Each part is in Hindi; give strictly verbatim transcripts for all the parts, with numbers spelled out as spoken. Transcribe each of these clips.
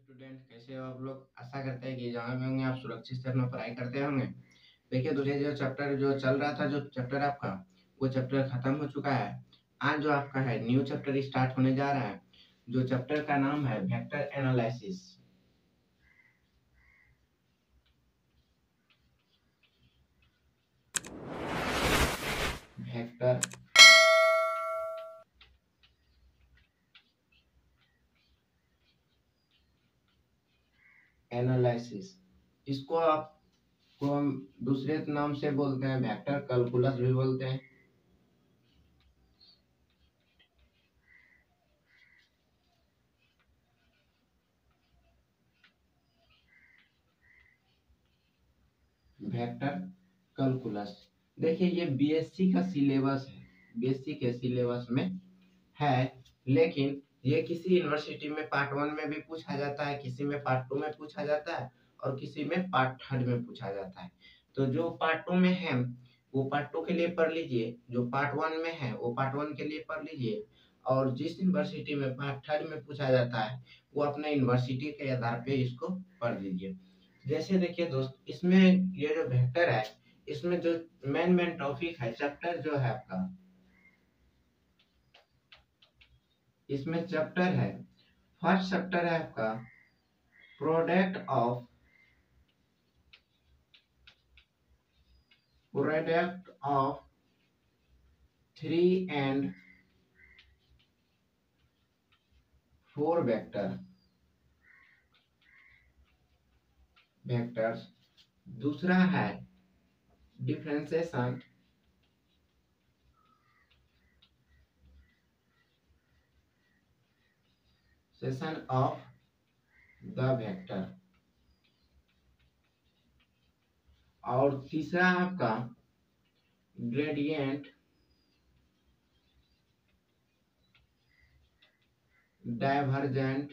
स्टूडेंट, कैसे हो आप लोग? आशा करते हैं कि जहाँ भी होंगे आप सुरक्षित से अपना पढ़ाई करते होंगे। देखिए दूसरे जो चैप्टर जो चल रहा था, जो चैप्टर आपका वो चैप्टर खत्म हो चुका है। आज जो आपका है न्यू चैप्टर स्टार्ट होने जा रहा है। जो चैप्टर का नाम है वेक्टर एनालिसिस। वेक्टर एनालिसिस, इसको आप को हम दूसरे नाम से बोलते हैं, वेक्टर कैलकुलस भी बोलते हैं। वेक्टर कैलकुलस, देखिए ये बीएससी का सिलेबस है, बीएससी के सिलेबस में है। लेकिन ये किसी यूनिवर्सिटी में पार्ट वन में भी पूछा जाता है, किसी में पार्ट टू में पूछा जाता है, और किसी में पार्ट थर्ड में पूछा जाता है। तो जो पार्ट टू में है वो पार्ट टू के लिए पढ़ लीजिए, जो पार्ट वन में है वो पार्ट वन के लिए पढ़ लीजिए। और जिस यूनिवर्सिटी में पार्ट थर्ड में पूछा जाता है वो अपने यूनिवर्सिटी के आधार पे इसको पढ़ लीजिए। जैसे देखिए दोस्त, इसमें ये जो वेक्टर है, इसमें जो मेन मेन टॉपिक है, चैप्टर जो है आपका, इसमें चैप्टर है, फर्स्ट चैप्टर है आपका product of product of three and four vector vectors. दूसरा है differentiation session of the vector. और तीसरा आपका ग्रेडियंट डाइवर्जेंट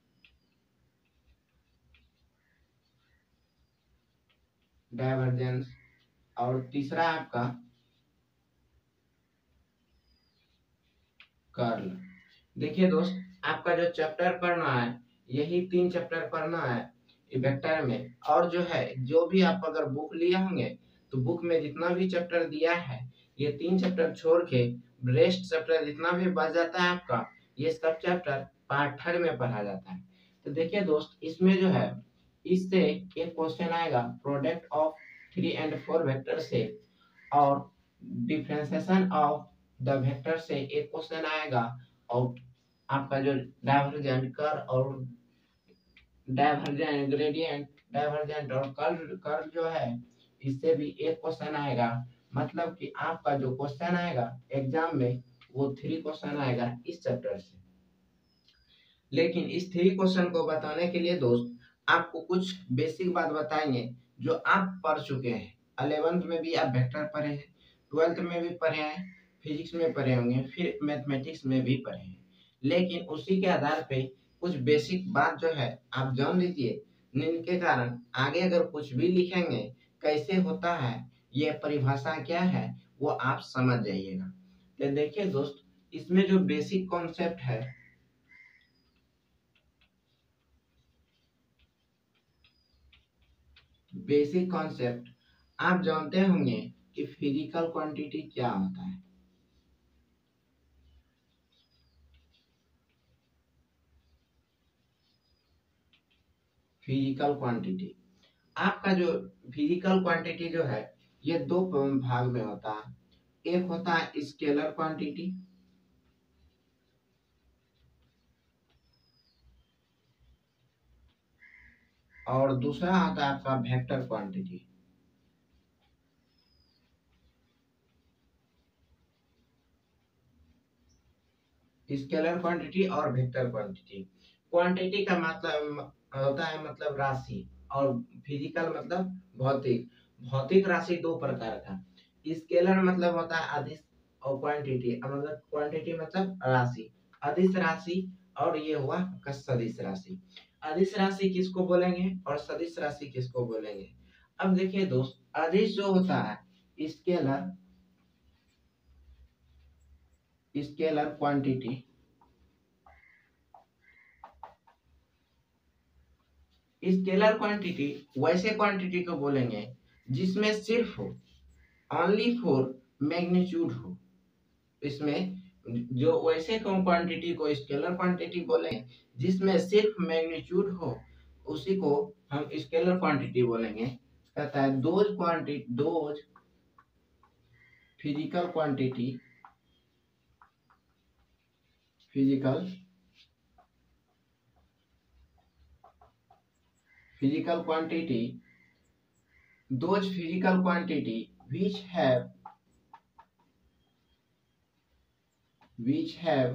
डाइवर्जेंस। और तीसरा आपका कर्ल। देखिए दोस्त, आपका जो चैप्टर पढ़ना है यही तीन चैप्टर पढ़ना है वेक्टर में। और जो है, जो भी आप अगर बुक लिए होंगे तो बुक में जितना भी चैप्टर दिया है ये तीन चैप्टर छोड़ के रेस्ट चैप्टर जितना भी बच जाता है आपका, ये सब चैप्टर पार्ट थर्ड में पढ़ा जाता है। तो देखिए दोस्त, इसमें जो है इससे एक क्वेश्चन आएगा product of three and four vector से, और डिफरेंशिएशन ऑफ द वेक्टर से एक क्वेश्चन आएगा, और आपका जो डाइवर्जेंट कर और डाइवर्जेंट ग्रेडियंट डाइवर्जेंट और कर्ल कर्ल जो है इससे भी एक क्वेश्चन आएगा। मतलब कि आपका जो क्वेश्चन आएगा एग्जाम में वो थ्री क्वेश्चन आएगा इस चैप्टर से। लेकिन इस थ्री क्वेश्चन को बताने के लिए दोस्त आपको कुछ बेसिक बात बताएंगे जो आप पढ़ चुके हैं। अलेवेंथ में भी आप वेक्टर पढ़े हैं, ट्वेल्थ में भी पढ़े हैं, फिजिक्स में पढ़े होंगे, फिर मैथमेटिक्स में भी पढ़े हैं। लेकिन उसी के आधार पे कुछ बेसिक बात जो है आप जान लीजिए, जिनके कारण आगे अगर कुछ भी लिखेंगे कैसे होता है, ये परिभाषा क्या है, वो आप समझ जाइएगा। तो देखिए दोस्त, इसमें जो बेसिक कॉन्सेप्ट है, बेसिक कॉन्सेप्ट आप जानते होंगे कि फिजिकल क्वांटिटी क्या होता है। फिजिकल क्वांटिटी, आपका जो फिजिकल क्वांटिटी जो है ये दो भाग में होता है। एक होता है स्केलर क्वांटिटी, और दूसरा होता है आपका वेक्टर क्वांटिटी। स्केलर क्वांटिटी और वेक्टर क्वांटिटी। क्वांटिटी का मतलब होता है मतलब राशि, और फिजिकल मतलब भौतिक। भौतिक राशि दो प्रकार का, स्केलर मतलब होता है अदिश, और क्वांटिटी मतलब क्वांटिटी मतलब राशि, अदिश राशि। और ये हुआ आपका सदिश राशि। अदिश राशि किसको बोलेंगे और सदिश राशि किसको बोलेंगे? अब देखिए दोस्त, अदिश जो होता है scalar scalar quantity, scalar quantity वैसे क्वांटिटी को बोलेंगे जिसमें सिर्फ ओनली फॉर मैग्नीट्यूड हो। इसमें जो वैसे क्वांटिटी को स्केलर क्वांटिटी बोलेंगे जिसमें सिर्फ मैग्नीट्यूड हो, उसी को हम स्केलर क्वांटिटी बोलेंगे। कहता है those quantity those physical quantity physical physical quantity those physical quantity which have which have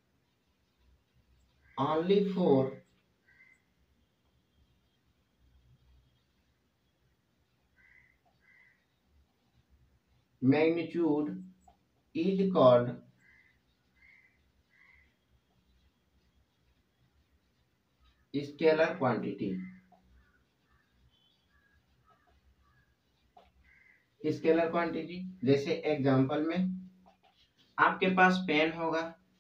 only for magnitude is called scalar quantity। Scalar quantity जैसे एग्जांपल में आपके पास पेन होगा,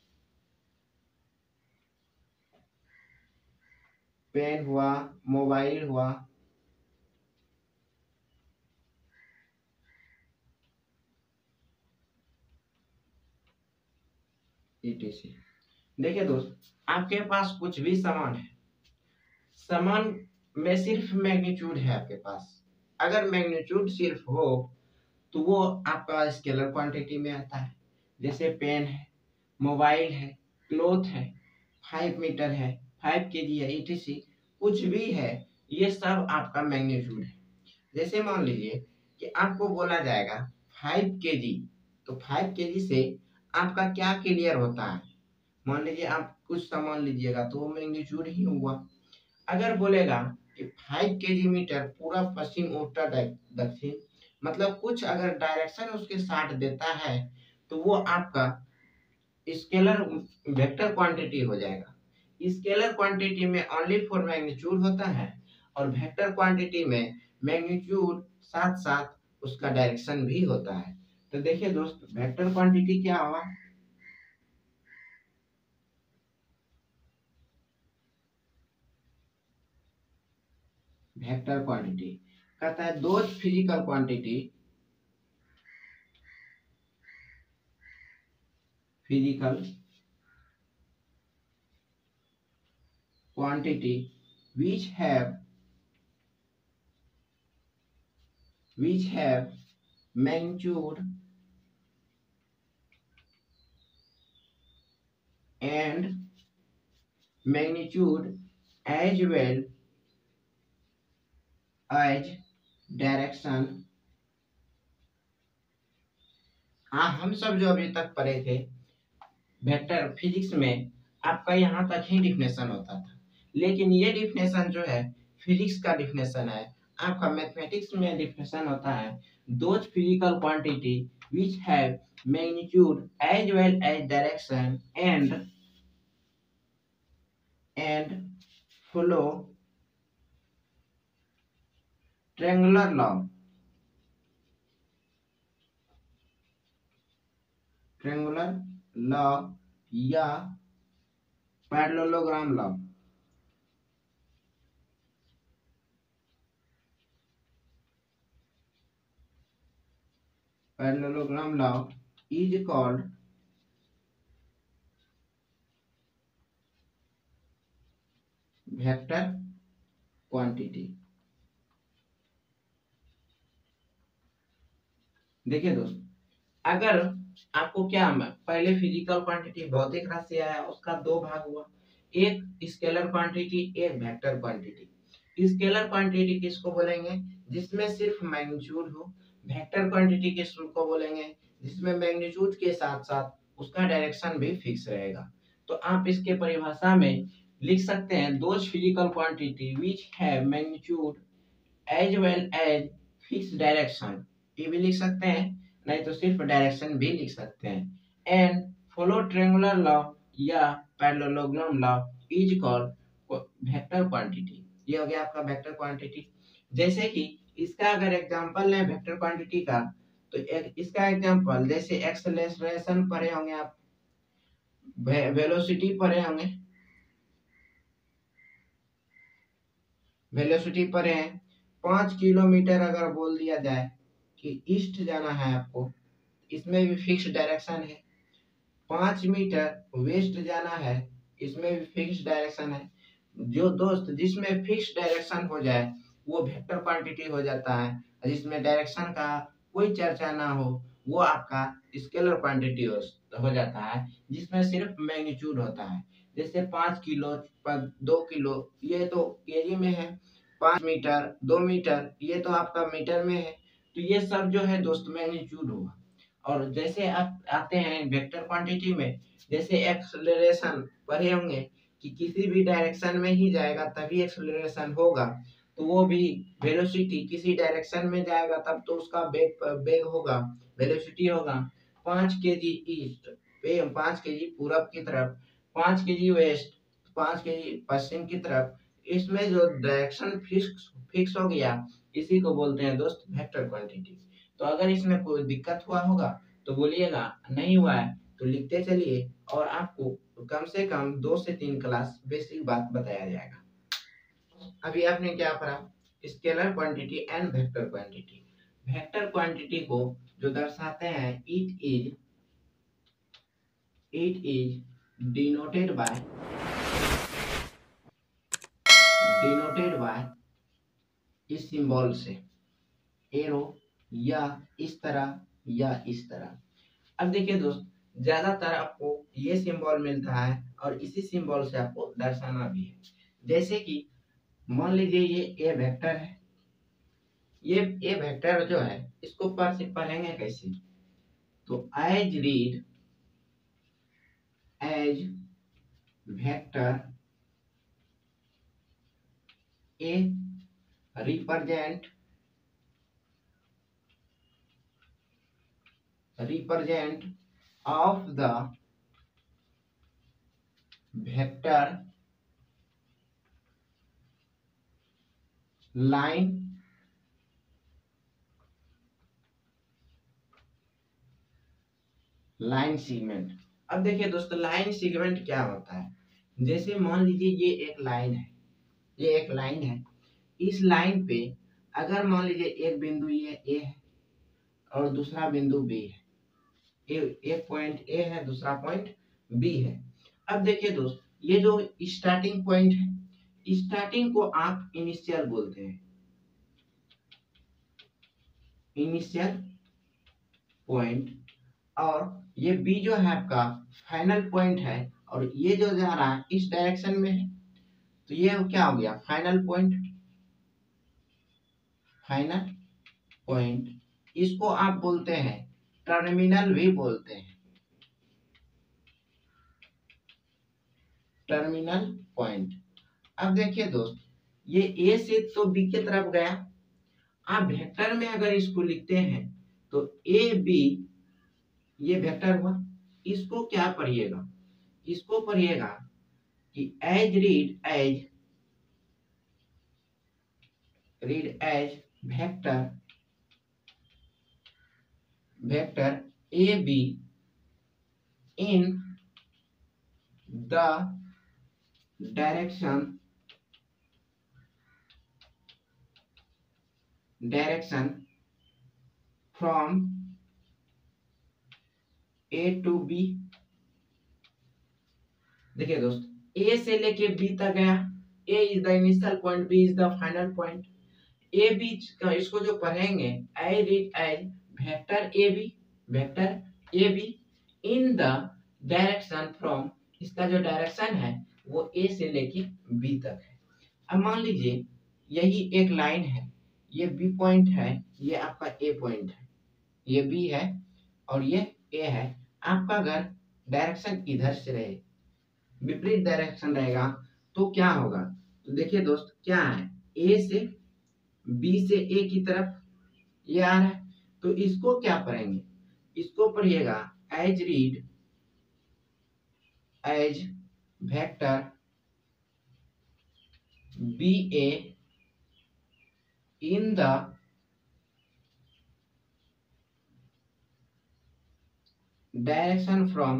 पेन हुआ, मोबाइल हुआ, ईटीसी। देखिए दोस्त, आपके पास कुछ भी सामान है, सामान में सिर्फ मैग्नीट्यूड है आपके पास। अगर मैग्नीट्यूड सिर्फ हो तो वो आपका स्केलर क्वांटिटी में आता है। जैसे पेन है, मोबाइल है, क्लॉथ है, फाइव मीटर है, फाइव के जी है, ईटीसी कुछ भी है, ये सब आपका मैग्नीट्यूड है। जैसे मान लीजिए कि आपको बोला जाएगा फाइव के जी, तो फाइव के जी से आपका क्या क्लियर होता है। मान लीजिए आप कुछ सामान लीजिएगा तो वो मैग्नीट्यूड ही हुआ। अगर बोलेगा कि फाइव के जी मीटर पूरा पश्चिम उत्तर दक्षिण, मतलब कुछ अगर डायरेक्शन उसके साथ देता है तो वो आपका स्केलर वेक्टर क्वांटिटी हो जाएगा। स्केलर क्वांटिटी में ओनली फॉर मैग्नीट्यूड होता है और वेक्टर क्वांटिटी में मैग्नीट्यूड साथ साथ उसका डायरेक्शन भी होता है। तो देखिए दोस्त, वेक्टर क्वांटिटी क्या हुआ, वेक्टर क्वांटिटी कहता है those physical quantity physical quantity which have which have magnitude and magnitude as well as direction। हाँ, हम सब जो अभी तक पढ़े थे वेक्टर फिजिक्स में, आपका यहाँ तक ही डिफिनेशन होता था, लेकिन ये डिफिनेशन जो है फिजिक्स का डिफिनेशन है। आपका मैथमेटिक्स में डिफिनेशन होता है those physical quantity which have magnitude as well as direction and and follow triangular law triangular law या parallelogram law. Parallelogram law is called vector quantity. देखिए दोस्त, अगर आपको क्या पहले फिजिकल क्वांटिटी भौतिक राशि आया, उसका दो भाग हुआ, एक स्केलर क्वांटिटी, एक वेक्टर क्वांटिटी। स्केलर क्वांटिटी किसको बोलेंगे जिसमें सिर्फ मैग्नीट्यूड हो, वेक्टर क्वांटिटी किसको बोलेंगे जिसमें मैग्नीट्यूड के साथ साथ उसका डायरेक्शन भी फिक्स रहेगा। तो आप इसके परिभाषा में लिख सकते हैं those physical quantity which have magnitude as well as fix direction, ये भी लिख सकते हैं, नहीं तो सिर्फ डायरेक्शन भी लिख सकते हैं। एंड फॉलो ट्रायंगुलर लॉ या parallelogram law is called vector quantity. ये हो गया आपका वेक्टर क्वांटिटी। जैसे कि इसका अगर एग्जांपल लें वेक्टर क्वांटिटी का, तो एक इसका एग्जांपल जैसे एक्सेलरेशन पढ़े होंगे आप, वेलोसिटी पढ़े होंगे, वेलोसिटी पर है पाँच किलोमीटर। अगर बोल दिया जाए कि ईस्ट जाना है आपको, इसमें भी फिक्स डायरेक्शन है। पाँच मीटर वेस्ट जाना है, इसमें भी फिक्स डायरेक्शन है। जो दोस्त जिसमें फिक्स डायरेक्शन हो जाए वो वेक्टर क्वांटिटी हो जाता है, और जिसमें डायरेक्शन का कोई चर्चा ना हो वो आपका स्केलर क्वांटिटी हो, हो जाता है, जिसमें सिर्फ मैग्नीट्यूड होता है। जैसे पाँच किलो, दो किलो, ये तो केजी में है। पाँच मीटर, दो मीटर, ये तो आपका मीटर में है। तो ये सब जो है दोस्त मैग्नीट्यूड हुआ। और जैसे आप आते हैं वेक्टर क्वांटिटी में, जैसे एक्सेलरेशन पढ़े होंगे कि किसी भी डायरेक्शन में ही जाएगा तभी एक्सेलरेशन होगा, तो वो भी वेलोसिटी किसी डायरेक्शन में जाएगा तब तो उसका वेग वेग होगा, वेलोसिटी होगा। पाँच के जी ईस्ट, पाँच के जी पूरब की तरफ, पाँच के जी वेस्ट, पाँच के जी पश्चिम की तरफ, इसमें जो डायरेक्शन फिक्स फिक्स हो गया, इसी को बोलते हैं दोस्त वेक्टर क्वांटिटी। तो अगर इसमें कोई दिक्कत हुआ होगा तो बोलिएगा, नहीं हुआ है तो लिखते चलिए, और आपको कम से कम दो से तीन क्लास बेसिक बात बताया जाएगा। अभी आपने क्या पढ़ा? Scalar quantity and vector quantity. Vector quantity को जो दर्शाते हैं, it is it is denoted by denoted by इस सिंबल से, एरो, या इस तरह या इस तरह। अब देखिए दोस्त, ज्यादातर आपको ये सिंबल मिलता है और इसी सिंबल से आपको दर्शाना भी है। जैसे कि मान लीजिए ये ए वेक्टर है, ये ए वेक्टर जो है इसको पर से पढ़ेंगे कैसे? तो as read as vector A represent represent of the vector line line segment. अब देखिए दोस्तों, लाइन सेगमेंट क्या होता है? जैसे मान लीजिए ये एक लाइन है, ये एक लाइन है। इस लाइन पे अगर मान लीजिए एक बिंदु ये ए है और दूसरा बिंदु बी है, ए, एक पॉइंट ए है, दूसरा पॉइंट बी है। अब देखिए दोस्त, ये जो स्टार्टिंग पॉइंट है, स्टार्टिंग को आप इनिशियल बोलते हैं, इनिशियल पॉइंट। और ये बी जो है आपका फाइनल पॉइंट है, और ये जो जा रहा है इस डायरेक्शन में है, तो ये क्या हो गया? Final point, final point. इसको आप बोलते हैं टर्मिनल भी बोलते हैं, टर्मिनल पॉइंट। अब देखिए दोस्त, ये ए से तो बी की तरफ गया। आप वेक्टर में अगर इसको लिखते हैं तो ए बी, ये वेक्टर हुआ। इसको क्या पढ़िएगा? इसको पढ़िएगा कि as read as read as vector vector A B in the direction direction from A to B. देखिए दोस्त, ए से लेके बी तक गया। A is the initial point, B is the final point. A B का इसको जो पढ़ेंगे, I read as vector A B vector A B in the direction from, इसका जो डायरेक्शन है वो ए से लेके बी तक है। अब मान लीजिए यही एक लाइन है, ये बी पॉइंट है, ये आपका ए पॉइंट है, ये बी है और ये ए है। आपका अगर डायरेक्शन इधर से रहे, विपरीत डायरेक्शन रहेगा, तो क्या होगा? तो देखिए दोस्त, क्या है, ए से बी से ए की तरफ ये आ रहा है, तो इसको क्या पढ़ेंगे? इसको पढ़िएगा as read as vector B A in the direction from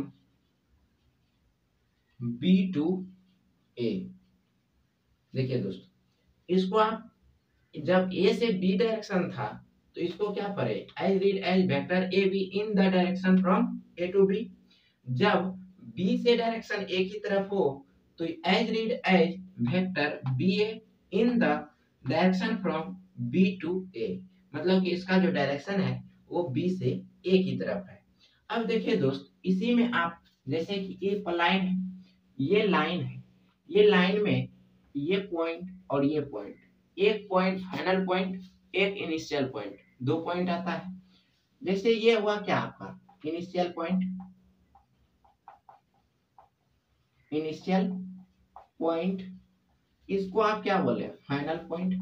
B to A. देखिए दोस्त, इसको आप जब ए से बी डायरेक्शन था तो इसको क्या पढ़े, as read as vector A B in the direction from A to B. जब बी से डायरेक्शन ए की तरफ हो तो as read as vector B A in the direction from B to A, मतलब कि इसका जो डायरेक्शन है वो बी से ए की तरफ है। अब देखिए दोस्त, इसी में आप जैसे कि ये लाइन है, ये लाइन है, ये लाइन में ये पॉइंट और ये पॉइंट, एक पॉइंट फाइनल पॉइंट, एक इनिशियल पॉइंट, दो पॉइंट आता है। जैसे ये हुआ क्या आपका इनिशियल पॉइंट, इनिशियल पॉइंट, इसको आप क्या बोले फाइनल पॉइंट,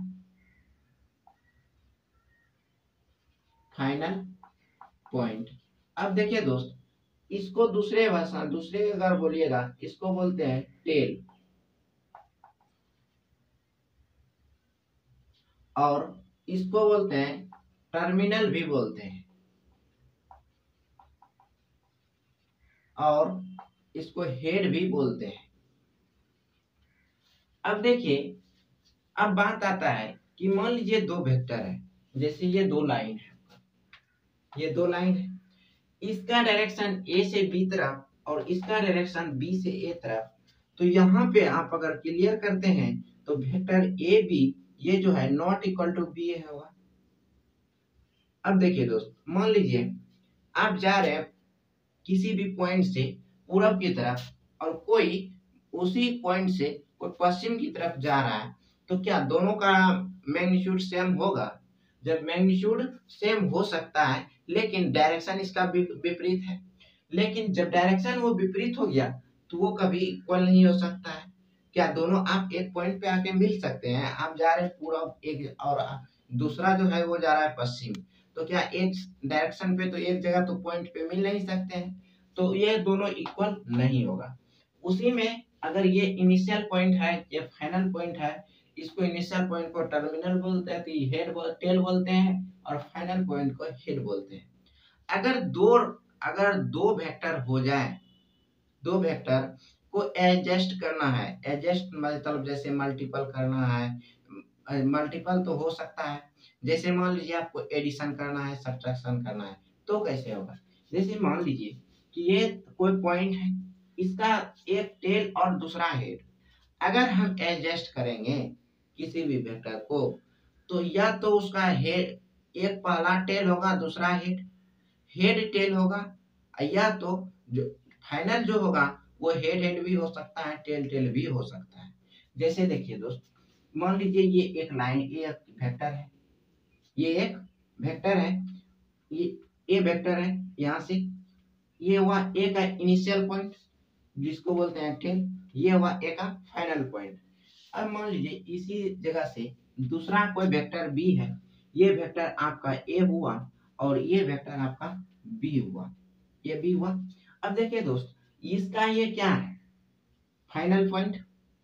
फाइनल पॉइंट। अब देखिए दोस्त, इसको दूसरे भाषा दूसरे अगर बोलिएगा इसको बोलते हैं टेल, और इसको बोलते हैं टर्मिनल भी बोलते हैं, और इसको हेड भी बोलते हैं। अब देखिए, अब बात आता है कि मान लीजिए दो वेक्टर है, जैसे ये दो लाइन है, ये दो लाइन है, इसका डायरेक्शन ए से बी तरफ और इसका डायरेक्शन बी से ए तरफ। तो यहाँ पे आप अगर क्लियर करते हैं तो वेक्टर ए बी ये जो है not equal to B A होगा। अब देखिए दोस्त, मान लीजिए आप जा रहे हैं किसी भी पॉइंट से पूरब की तरफ और कोई उसी पॉइंट से कोई पश्चिम की तरफ जा रहा है, तो क्या दोनों का मैग्नीट्यूड सेम होगा? जब मैग्नीट्यूड सेम हो सकता है लेकिन डायरेक्शन इसका विपरीत है, लेकिन जब डायरेक्शन वो विपरीत हो गया तो वो कभी इक्वल नहीं हो सकता है। क्या दोनों आप एक पॉइंट पे आके मिल सकते हैं? आप जा रहे हैं पूरब एक और दूसरा जो है वो जा रहा है पश्चिम, तो क्या एक डायरेक्शन पे तो एक जगह तो पॉइंट पे मिल नहीं सकते हैं, तो ये दोनों इक्वल नहीं होगा। उसी में अगर ये इनिशियल पॉइंट है, ये फाइनल पॉइंट है, इसको इनिशियल पॉइंट को टर्मिनल बोलते हैं, तो ये हेड टेल बोलते हैं, और फाइनल पॉइंट को हेड बोलते हैं। अगर दो अगर दो वेक्टर हो जाए, दो वेक्टर को एडजस्ट करना है, एडजस्ट मतलब जैसे मल्टीपल करना है, मल्टीपल तो हो सकता है, जैसे मान लीजिए आपको एडिशन करना है, सब्ट्रैक्शन करना है, तो कैसे होगा? जैसे मान लीजिए कि ये कोई पॉइंट है, इसका एक टेल और दूसरा हेड, अगर हम एडजस्ट करेंगे किसी भी वेक्टर को, तो या तो उसका हेड एक पहला टेल होगा, दूसरा हेड हेड टेल होगा, या तो जो फाइनल जो होगा वो हेड हेड भी हो सकता है, टेल टेल भी हो सकता है। जैसे देखिए दोस्त, मान लीजिए ये एक लाइन, ये एक वेक्टर है, ये एक वेक्टर है, ये ए वेक्टर है, यहाँ से ये हुआ ए का इनिशियल पॉइंट जिसको बोलते हैं टेल, ये हुआ ए का फाइनल पॉइंट। अब मान लीजिए इसी जगह से दूसरा कोई वेक्टर बी है, ये वेक्टर आपका ए हुआ और ये वेक्टर आपका बी हुआ, ये बी हुआ। अब देखिए दोस्त, इसका ये क्या है फाइनल पॉइंट,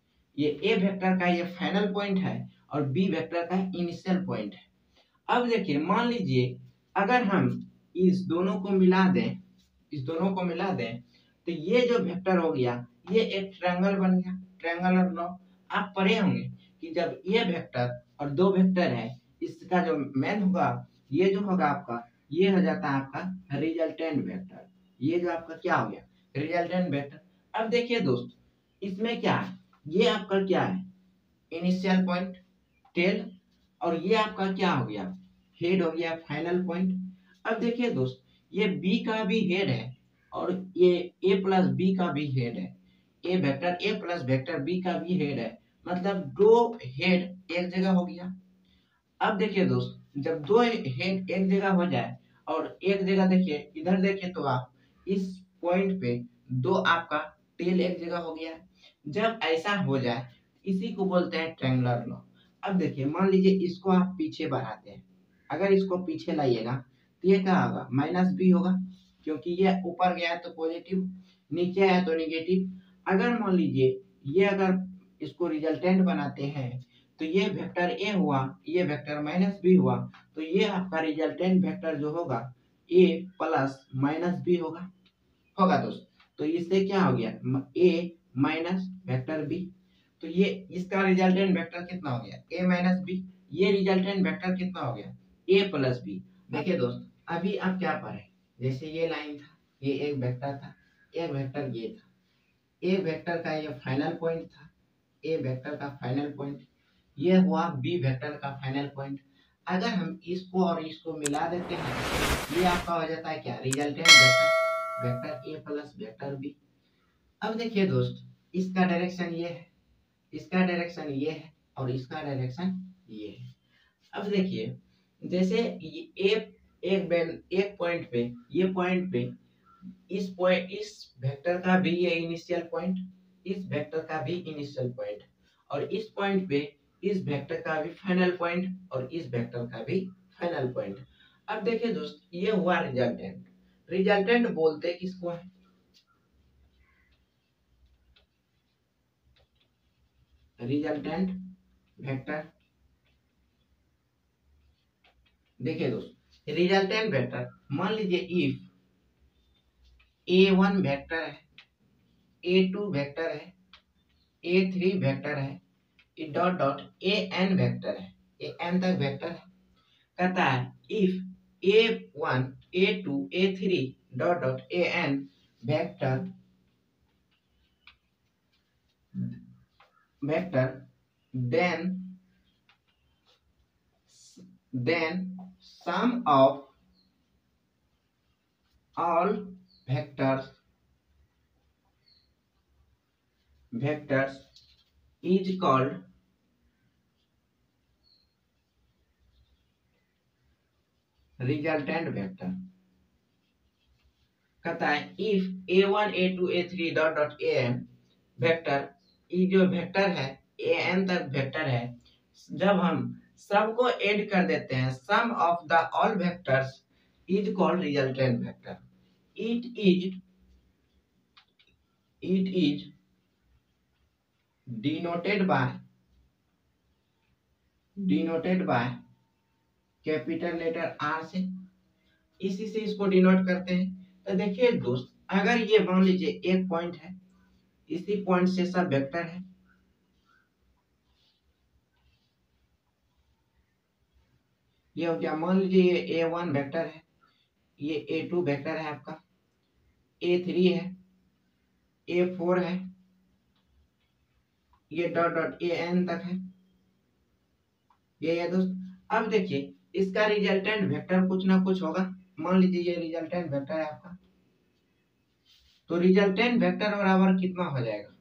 ये ए वेक्टर का ये फाइनल पॉइंट है और बी वेक्टर का इनिशियल पॉइंट है। अब देखिए, मान लीजिए अगर हम इस दोनों को मिला दें, इस दोनों को मिला दें तो ये जो वेक्टर हो गया ये एक ट्रायंगल बन गया, ट्रायंगुलर लॉ आप पढ़े होंगे कि जब ये वेक्टर और दो वेक्टर है, इसका जो मेन होगा ये जो होगा आपका, ये हो जाता है आपका रिजल्टेंट वेक्टर, ये जो आपका क्या हो गया रिजल्टेंट वेक्टर। अब देखिए दोस्त, इसमें क्या है, ये आपका क्या है इनिशियल पॉइंट टेल, और ये आपका क्या हो गया हेड हो गया फाइनल पॉइंट। अब देखिए दोस्त, ये बी का भी हेड है और ये ए प्लस बी का भी हेड है, A vector A plus vector B का भी हेड है, मतलब दो हेड एक जगह हो गया। अब देखिए दोस्त, जब दो हेड एक जगह हो जाए और एक जगह देखिए इधर देखिए तो आप इस पॉइंट पे दो आपका टेल एक जगह हो गया। जब ऐसा हो जाए इसी को बोलते हैं ट्रायंगुलर लॉ। अब देखिए, मान लीजिए इसको आप पीछे बढ़ाते हैं, अगर इसको पीछे लाइएगा तो ये क्या होगा माइनस बी होगा, क्योंकि ये ऊपर गया है तो पॉजिटिव, नीचे है तो नेगेटिव। अगर मान लीजिए ये अगर इसको रिजल्टेंट बनाते हैं तो ये वेक्टर ए हुआ, ये वेक्टर माइनस बी हुआ, तो ये आपका रिजल्टेंट वेक्टर जो होगा ए प्लस माइनस बी होगा होगा दोस्त। तो इससे क्या हो गया ए माइनस वेक्टर बी, तो ये इसका रिजल्टेंट वेक्टर कितना हो गया, ए माइनस बी। ये रिजल्टेंट वेक्टर कितना हो गया, ए प्लस बी। देखिए दोस्त, अभी आप क्या पढ़े, जैसे ये लाइन था, ये एक वेक्टर था, एक वेक्टर ये था, ए वेक्टर का ये फाइनल पॉइंट था, ए वेक्टर का फाइनल पॉइंट, ये हुआ बी वेक्टर का फाइनल पॉइंट। अगर हम इसको और इसको मिला देते हैं, ये आपका हो जाता है क्या, resultant vector, vector A plus vector B. अब देखिए दोस्त, इसका डायरेक्शन ये है, इसका डायरेक्शन ये है, और इसका डायरेक्शन ये है। अब देखिए, जैसे ये एक एक बेन एक पॉइंट पे, ये पॉइंट पे, इस पॉइंट, इस वेक्टर का भी ये इनिशियल पॉइंट, इस वेक्टर का भी इनिशियल पॉइंट, और इस पॉइंट पे इस वेक्टर का भी फाइनल पॉइंट, और इस वेक्टर का भी फाइनल पॉइंट। अब देखिए दोस्त, ये हुआ रिजल्टेंट। रिजल्टेंट बोलते किसको है, रिजल्टेंट वेक्टर। देखिए दोस्त, रिजल्टेंट वेक्टर, मान लीजिए इफ ए वन वेक्टर है, ए टू वेक्टर है, ए थ्री वेक्टर है, dot dot A N vector है, ए एन तक वेक्टर है। कहता है if A one A two A three dot dot A N vector vector then then sum of all vectors vectors is called resultant vector। कहता है if A one A two A three dot dot A N vector, ये जो वेक्टर है ए एन तक वेक्टर है, जब हम सबको ऐड कर देते हैं, sum of the all vectors is called resultant vector. It is it is denoted by denoted by capital letter R से, इसी से इसको डिनोट करते हैं। तो देखिए दोस्त, अगर ये मान लीजिए एक पॉइंट है, इसी पॉइंट से सब वेक्टर है, ये हो गया, मान लीजिए ये ए वन वेक्टर है, ये ए टू वेक्टर है आपका, ए थ्री है, ए फोर है, ये डॉट डॉट ए एन तक है, ये है दोस्त। अब देखिए, इसका रिजल्टेंट वेक्टर कुछ ना कुछ होगा। मान लीजिए ये रिजल्टेंट वेक्टर है आपका, तो रिजल्टेंट वेक्टर बराबर कितना हो जाएगा,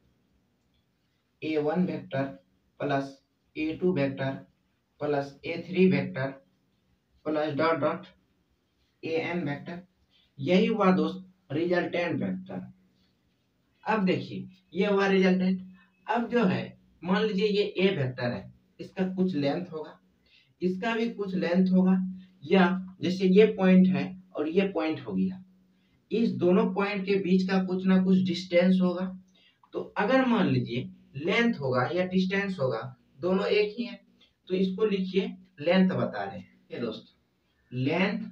A one vector plus A two vector plus A three vector plus dot dot A N vector. यही हुआ दोस्त रिजल्टेंट वेक्टर। अब देखिए, ये हुआ रिजल्टेंट। अब जो है, मान लीजिए ये ए वेक्टर है, इसका कुछ लेंथ होगा, इसका भी कुछ लेंथ होगा, या जैसे ये पॉइंट है और ये पॉइंट हो गया, इस दोनों पॉइंट के बीच का कुछ ना कुछ डिस्टेंस होगा। तो अगर मान लीजिए लेंथ होगा या डिस्टेंस होगा, दोनों एक ही है, तो इसको लिखिए लेंथ बता रहे हैं। ये दोस्त, length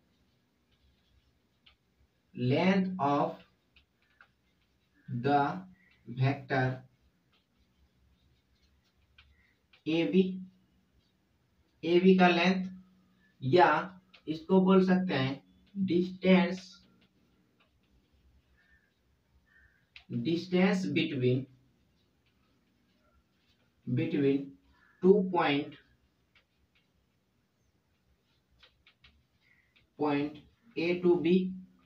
length of the vector A B, A B का लेंथ, या इसको बोल सकते हैं distance distance between between two point point A to B,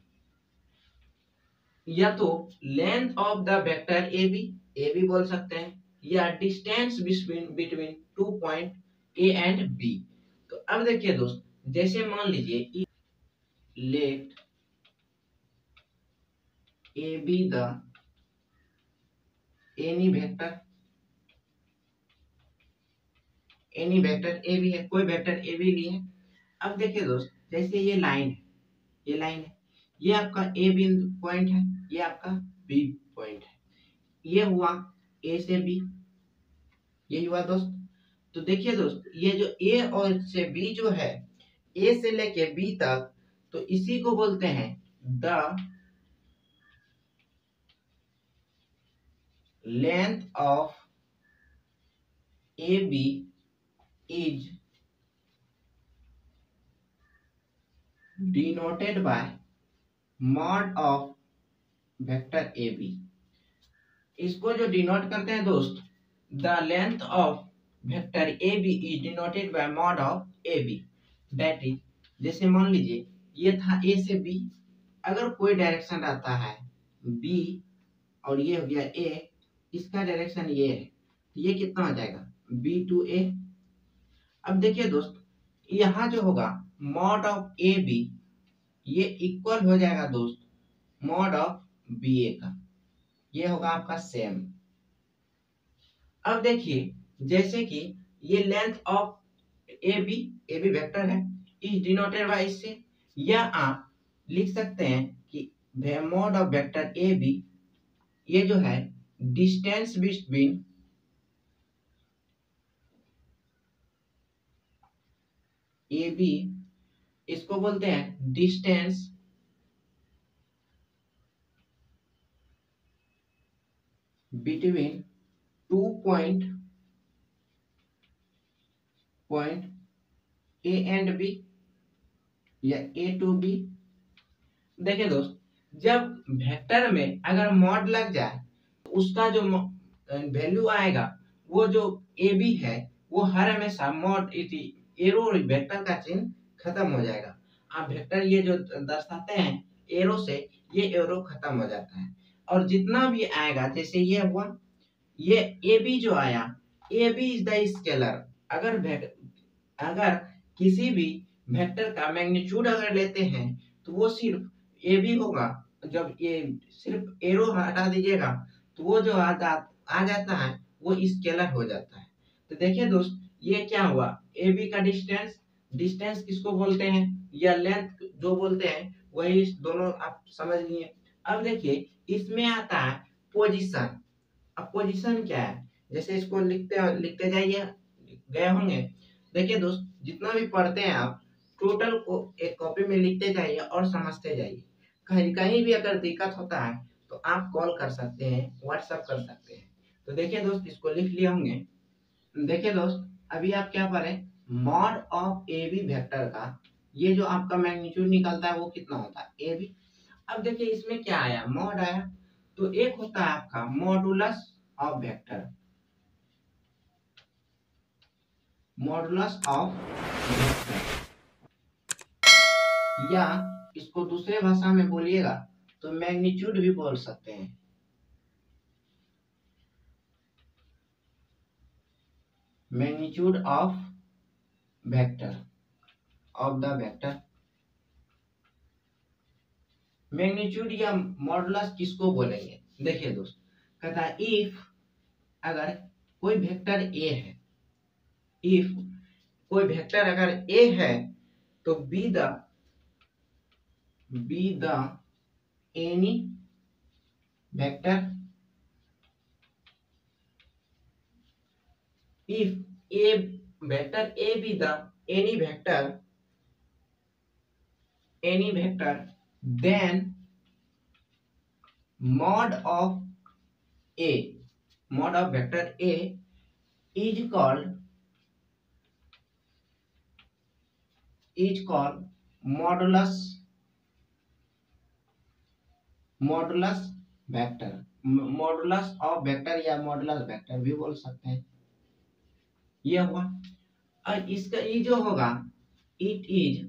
या तो length of the vector A B, A B बोल सकते हैं, या distance between between two point A and B. तो अब देखिए दोस्त, जैसे मान लीजिए let A B the any vector any vector A B है, कोई वेक्टर ए बी लिए। अब देखिए दोस्त, जैसे ये लाइन है, ये लाइन है, ये आपका ए बिंदु पॉइंट है, ये आपका बी पॉइंट है, ये हुआ ए से बी, यही हुआ दोस्त। तो देखिए दोस्त, ये जो ए और से बी जो है, ए से लेके बी तक, तो इसी को बोलते हैं the length of A B is denoted by mod of vector A B. इसको जो डिनोट करते हैं दोस्त, the length of vector A B is denoted by mod of A B. That is, जैसे मान लीजिए ये था ए से बी, अगर कोई डायरेक्शन रहता है बी और ये हो गया ए, इसका डायरेक्शन ये है, तो ये कितना हो जाएगा बी टू ए। अब देखिए दोस्त, यहाँ जो होगा मॉड ऑफ ए बी, ये इक्वल हो जाएगा दोस्त मॉड ऑफ बी ए का, ये होगा आपका सेम। अब देखिए जैसे कि ये length of A B, A B vector है, इज डिनोटेड बाय इससे, या आप लिख सकते हैं कि mod of vector A B, ये जो है डिस्टेंस बिटवीन ए बी, इसको बोलते हैं distance between two point point A and B या ए टू बी। देखिए दोस्त, जब वेक्टर में अगर मॉड लग जाए तो उसका जो वैल्यू आएगा, वो जो ए बी है वो हर हमेशा मॉड एरो वेक्टर का चिन्ह खत्म हो जाएगा। आप वेक्टर ये जो दर्शाते हैं एरो से, ये एरो खत्म हो जाता है, और जितना भी आएगा, जैसे ये हुआ, ये ए बी जो आया, A B is the scalar. अगर अगर किसी भी वेक्टर का मैग्नीट्यूड अगर लेते हैं तो वो सिर्फ ए बी होगा। जब ये सिर्फ एरो हटा दीजिएगा तो वो जो आ, जा, आ जाता है वो स्केलर हो जाता है। तो देखिए दोस्त, ये क्या हुआ, ए बी का डिस्टेंस, डिस्टेंस किसको बोलते हैं या लेंथ जो बोलते हैं, वही दोनों आप समझ लिए। अब देखिए इसमें आता है पोजीशन। अब पोजीशन क्या है, जैसे इसको लिखते लिखते जाइए, गए होंगे। देखिए दोस्त, जितना भी पढ़ते हैं आप टोटल को एक कॉपी में लिखते जाइए और समझते जाइए। कहीं कहीं भी अगर दिक्कत होता है तो आप कॉल कर सकते हैं, व्हाट्सएप कर सकते हैं। तो देखिए दोस्त, इसको लिख लिए होंगे। देखिए दोस्त, अभी आप क्या पढ़े, mod of A B vector का ये जो आपका मैग्नीट्यूड निकलता है वो कितना होता है ए बी। अब देखिए इसमें क्या आया, मॉड आया, तो एक होता है आपका modulus of vector, modulus of vector, या इसको दूसरे भाषा में बोलिएगा तो मैग्नीट्यूड भी बोल सकते हैं। Magnitude of vector, of the vector. Magnitude या मॉडुलस किसको बोलेंगे, देखिए दोस्त, कहता है इफ, अगर कोई वेक्टर ए है, इफ कोई वेक्टर अगर ए है तो B the B the any vector, if a vector a be the any vector any vector then mod of a, mod of vector a is called is called modulus modulus vector, modulus of vector या modulus vector भी बोल सकते हैं। ये हुआ। और इसका ये जो होगा, it is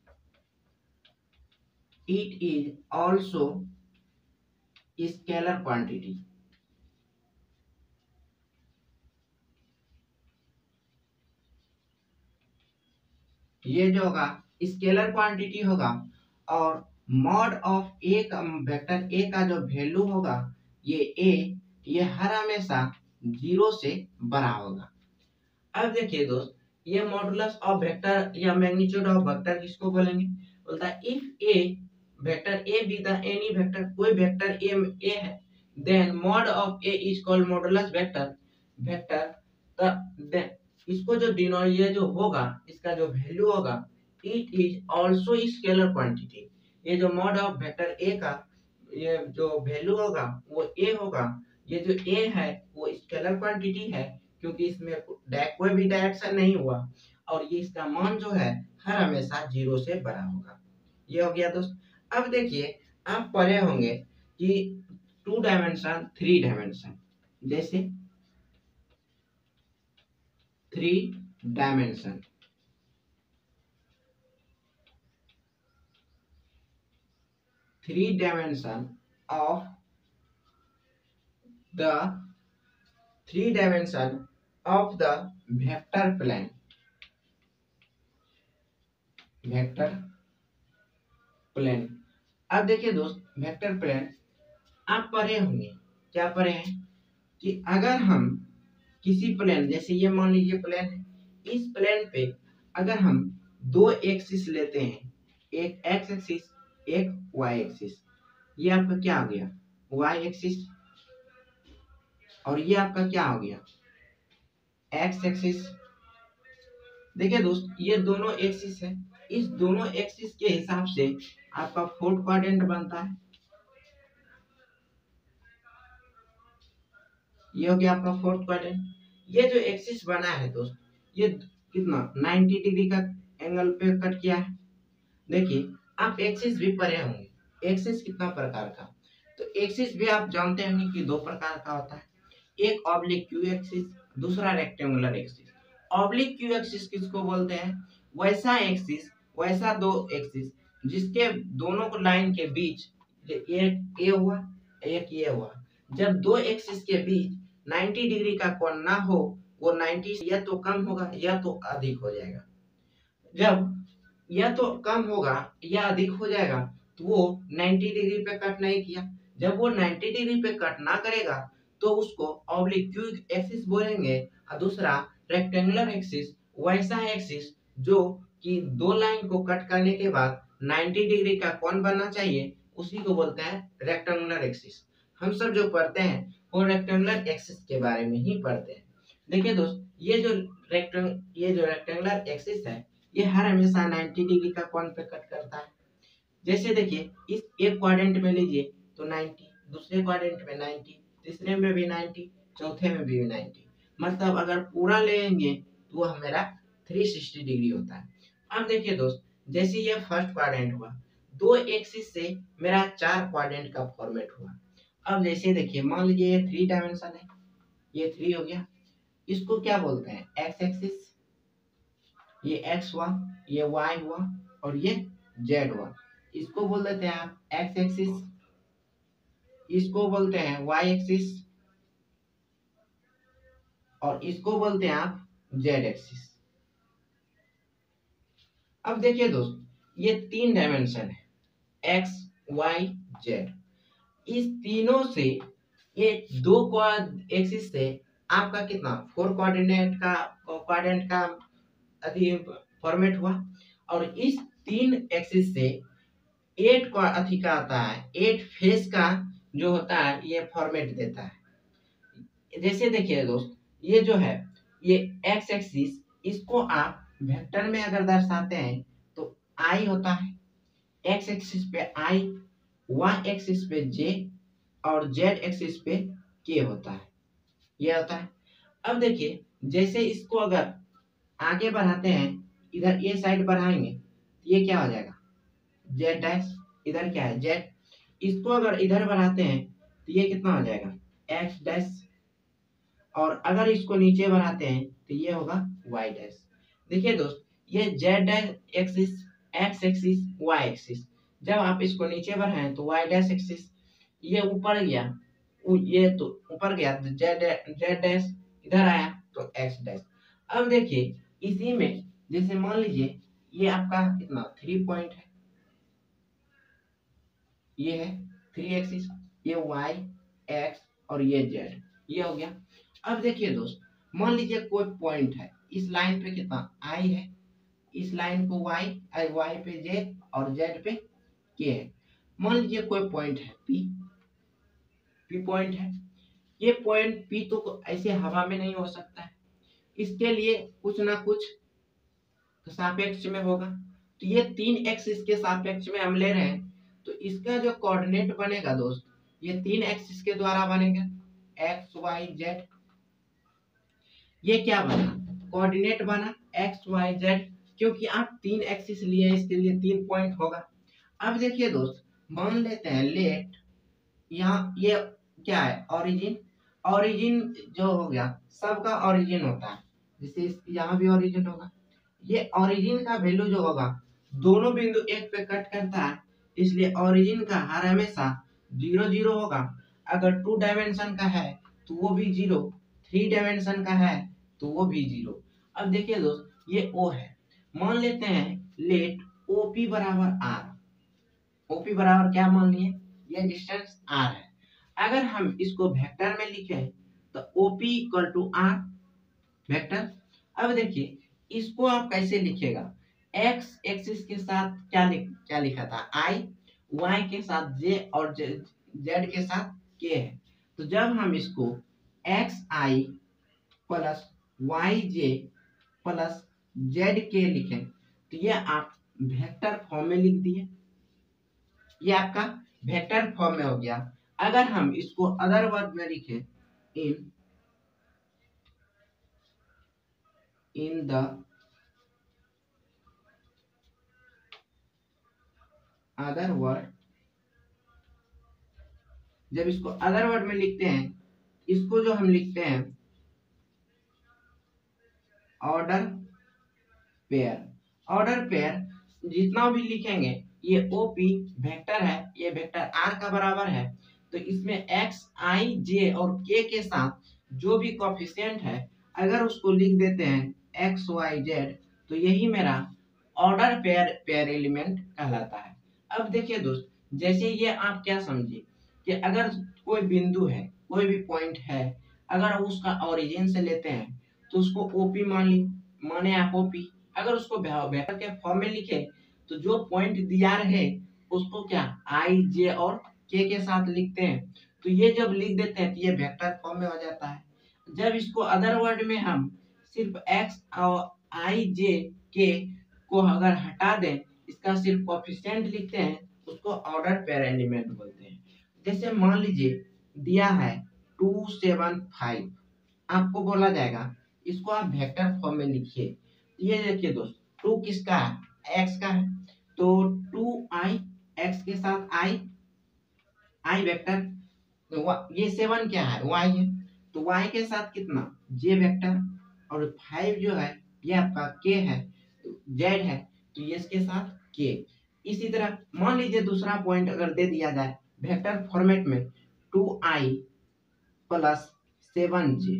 it is also scalar quantity. ये जो होगा स्केलर क्वांटिटी होगा, और मॉड ऑफ ए का वेक्टर ए का जो वैल्यू होगा, ये ए, ये हर हमेशा जीरो से बड़ा होगा। अब देखिए दोस्त, ये मॉडुलस ऑफ वेक्टर या मैग्नीट्यूड ऑफ वेक्टर किसको बोलेंगे, बोलता है if A vector A B the any vector, कोई वेक्टर ए ए है, then mod of A is called modulus vector vector. The इसको जो डिनो ये जो होगा, इसका जो वैल्यू होगा, it is also scalar quantity. ये जो मॉड ऑफ वेक्टर ए का ये जो वैल्यू होगा वो ए होगा। ये जो ए है वो स्केलर क्वांटिटी है, क्योंकि इसमें कोई भी डायरेक्शन नहीं हुआ और ये इसका मान जो है हर हमेशा जीरो से बड़ा होगा। ये हो गया दोस्त। अब देखिए आप पढ़े होंगे कि टू डायमेंशन थ्री डायमेंशन, जैसे three dimension three dimension of the three dimension of the vector plane vector plane. अब देखिए दोस्त, वेक्टर प्लेन आप पढ़े होंगे, क्या पढ़े हैं कि अगर हम किसी प्लेन, जैसे ये मान लीजिए प्लेन है, इस प्लेन पे अगर हम दो एक्सिस लेते हैं, एक एक्स एक्सिस एक वाई एक्सिस, ये आपका क्या हो गया वाई एक्सिस, और ये आपका क्या हो गया एक्स एक्सिस। देखिए दोस्त, ये दोनों एक्सिस है, इस दोनों एक्सिस के हिसाब से आपका फोर्थ क्वाड्रेंट बनता है। ये हो गया आपका फोर्थ क्वाड्रेंट। ये जो एक्सिस बना है दोस्त, ये कितना नब्बे डिग्री का एंगल पे कट किया है। देखिए आप एक्सिस भी पढ़े होंगे, एक्सिस कितना प्रकार का, तो एक्सिस भी आप जानते होंगे कि दो प्रकार का होता है, एक ऑब्लिक क्यू एक्सिस, दूसरा rectangular axis. Oblique Q axis किसको बोलते हैं, वैसा एक्सिस, वैसा दो एक्सिस जिसके दोनों को लाइन के बीच एक ये हुआ एक ये हुआ, जब दो एक्सिस के बीच नब्बे डिग्री का कोण ना हो, वो नब्बे या तो कम होगा या तो अधिक हो जाएगा। जब या तो कम होगा या अधिक हो जाएगा तो वो नब्बे डिग्री पे कट नहीं किया। जब वो नब्बे डिग्री पे कट ना करेगा तो उसको ऑब्लिक क्यू एक्सिस बोलेंगे, और दूसरा रेक्टेंगुलर एक्सिस वैसा एक्सिस जो कि दो लाइन को कट करने के बाद नब्बे डिग्री का कोण बनना चाहिए, उसी को बोलते हैं रेक्टेंगुलर एक्सिस। हम सब जो पढ़ते हैं वो रेक्टेंगुलर एक्सिस के बारे में ही पढ़ते हैं। देखिए दोस्त, ये जो रेक्टेंग ये जो रेक्टेंगुलर एक्सिस है, ये हर हमेशा नब्बे डिग्री का कोण पे कट करता है। जैसे देखिए, इस एक क्वाड्रेंट में लीजिए तो नब्बे, दूसरे क्वाड्रेंट में नब्बे, तीसरे में भी नब्बे, चौथे में भी नब्बे, मतलब अगर पूरा लेंगे तो वो हमारा तीन सौ साठ डिग्री होता है। अब देखिए दोस्त, जैसे ये फर्स्ट क्वाड्रेंट हुआ, दो एक्सिस से मेरा चार क्वाड्रेंट का फॉर्मेट हुआ। अब जैसे देखिए, मान लीजिए ये थ्री डायमेंशन है, ये थ्री हो गया, इसको क्या बोलते हैं एक्स एक्सिस, ये एक्स हुआ, ये वाई हुआ और ये जेड हुआ, इसको बोल देते हैं आप एक्स एक्सिस, इसको बोलते हैं वाई एक्सिस और इसको बोलते हैं आप जेड एक्सिस। अब देखिए दोस्त, ये तीन डायमेंशन है, एक्स वाई जेड, इस तीनों से ये दो एक्सिस से आपका कितना फोर क्वाड्रेंट का क्वाड्रेंट का अति फॉर्मेट हुआ, और इस तीन एक्सिस से एट का अथी का आता है, एट फेस का जो होता है ये फॉर्मेट देता है। जैसे देखिए दोस्त, ये जो है ये एक्स एक्सिस, इसको आप वेक्टर में अगर दर्शाते हैं तो आई होता है, एक्स एक्सिस पे आई, वाई एक्सिस पे जे और जेड एक्सिस पे के होता है, ये होता है। अब देखिए, जैसे इसको अगर आगे बढ़ाते हैं, इधर ये साइड बढ़ाएंगे, ये क्या हो जाएगा जेड डैश, इधर क्या है जेड, इसको अगर इधर बढ़ाते हैं तो ये कितना हो जाएगा एक्स डैश, और अगर इसको नीचे बढ़ाते हैं तो ये होगा वाई डैश। देखिए दोस्त, ये Z axis, X axis, Y axis, जब आप इसको नीचे बढ़ाएं तो वाई डैश एक्सिस, ये ऊपर गया, ये तो ऊपर गया तो जेड जेड डैश, इधर आया तो एक्स डैश। अब देखिए, इसी में जैसे मान लीजिए ये आपका कितना थ्री पॉइंट है, ये है थ्री एक्सिस, ये वाई एक्स और ये जेड, ये हो गया। अब देखिए दोस्त, मान लीजिए कोई पॉइंट है, इस लाइन पे कितना आई है, इस लाइन को वाई, आई वाई पे जे और जेड पे के है। मान लीजिए कोई पॉइंट है पी, पी पॉइंट है, ये पॉइंट पी तो ऐसे हवा में नहीं हो सकता है, इसके लिए कुछ ना कुछ सापेक्ष में होगा। तो ये तीन एक्सिस के सापेक्ष में हम ले रहे हैं, तो इसका जो कोऑर्डिनेट बनेगा दोस्त, ये तीन एक्सिस के द्वारा बनेगा एक्स वाई जेड। ये क्या बना, कोऑर्डिनेट बना एक्स वाई जेड, क्योंकि आप तीन एक्सिस लिए हैं, इसके लिए तीन पॉइंट होगा। अब देखिए दोस्त, मान लेते हैं लेट, यहाँ ये क्या है ओरिजिन, ओरिजिन जो हो गया सबका ओरिजिन होता है, जैसे यहाँ भी ओरिजिन होगा, ये ओरिजिन का वैल्यू जो होगा दोनों बिंदु एक पे कट करता है, इसलिए ओरिजिन का हर हमेशा जीरो जीरो होगा। अगर टू डायमेंशन का है तो वो भी जीरो, थ्री डायमेंशन का है तो वो भी जीरो। अब देखिए दोस्त, ये ओ है, मान लेते हैं लेट ओपी बराबर आर, ओपी बराबर क्या मान लिए, ये डिस्टेंस आर है। अगर हम इसको वेक्टर में लिखें तो OP equal to R vector. अब देखिए इसको आप कैसे लिखेगा, एक्स एक्सिस के साथ क्या लिख क्या लिखा था आई, वाई के साथ जे और जेड के साथ के है। तो जब हम इसको एक्स आई प्लस वाई जे प्लस जेड के लिखें तो ये आप वेक्टर फॉर्म में लिख दिए, ये आपका वेक्टर फॉर्म में हो गया। अगर हम इसको अदर वर्ड में लिखें, in in the other word, जब इसको अदर वर्ड में लिखते हैं, इसको जो हम लिखते हैं ऑर्डर पेयर, ऑर्डर पेयर जितना भी लिखेंगे, ये ओपी वेक्टर है, ये वेक्टर आर का बराबर है, तो इसमें एक्स आई जे और के के साथ जो भी कोफिशिएंट है अगर उसको लिख देते हैं एक्स वाई जेड, तो यही मेरा ऑर्डर पेयर पेयर एलिमेंट कहलाता है। अब देखिए दोस्त, जैसे ये आप क्या समझिए कि अगर कोई बिंदु है, कोई भी पॉइंट है, अगर उसका ओरिजिन से लेते हैं तो उसको ओपी मान ली, माने आप ओपी। अगर उसको वेक्टर के फॉर्म में लिखे तो जो पॉइंट दिया रहे उसको क्या आई जे और के के साथ लिखते हैं, तो ये जब लिख देते हैं तो ये वेक्टर फॉर्म में हो जाता है। जब इसको अदर वर्ड में हम सिर्फ एक्स और आई जे के को अगर हटा दें, इसका सिर्फ कोफिशिएंट लिखते हैं, उसको ऑर्डर पेयर एलिमेंट बोलते हैं। जैसे मान लीजिए दिया है टू सेवन फाइव, आपको बोला जाएगा इसको आप वेक्टर फॉर्म में लिखिए। ये देखिए दोस्त, टू किसका है, एक्स का है, तो टू आई, एक्स के साथ आई, आई वेक्टर, तो ये सेवन क्या है, वाई है, तो वाई के साथ कितना जे वेक्टर, और फाइव जो है ये आपका के है, जेड है, तो ये इसके साथ के। इसी तरह मान लीजिए दूसरा पॉइंट अगर दे दिया जाए वेक्टर फॉर्मेट में, two i plus seven j,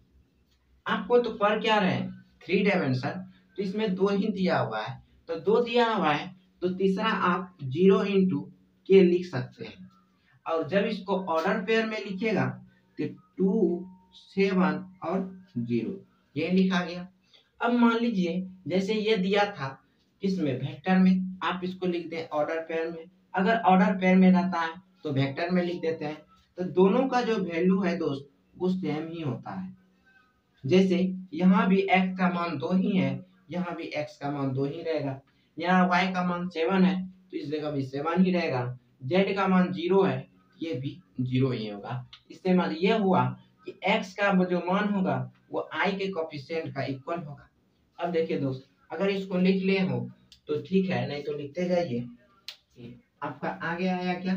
आपको तो पर क्या रहे थ्री डायमेंशन, तो इसमें दो ही दिया हुआ है, तो दो दिया हुआ है तो तीसरा आप जीरो इंटू के लिख सकते हैं। और जब इसको ऑर्डर पेयर में लिखेगा तो टू सेवन और जीरो ये लिखा गया। अब मान लीजिए जैसे ये दिया था किसमें, वेक्टर में, आप इसको लिख दें ऑर्डर पेयर में। अगर ऑर्डर पेयर में रहता है तो वेक्टर में लिख देते हैं, तो दोनों का जो वैल्यू है दोस्त वो सेम ही होता है। जैसे यहाँ भी x का मान दो ही है, यहाँ भी x का मान दो ही रहेगा, यहाँ y का मान सेवन है तो इस जगह भी सेवन ही रहेगा, z का मान जीरो है ये भी जीरो ही होगा। इससे मतलब ये हुआ कि x का जो मान होगा वो i के कोफिशिएंट का इक्वल होगा। अब देखिए दोस्त, अगर इसको लिख ले हो तो ठीक है, नहीं तो लिखते जाइए। आपका आगे आया क्या,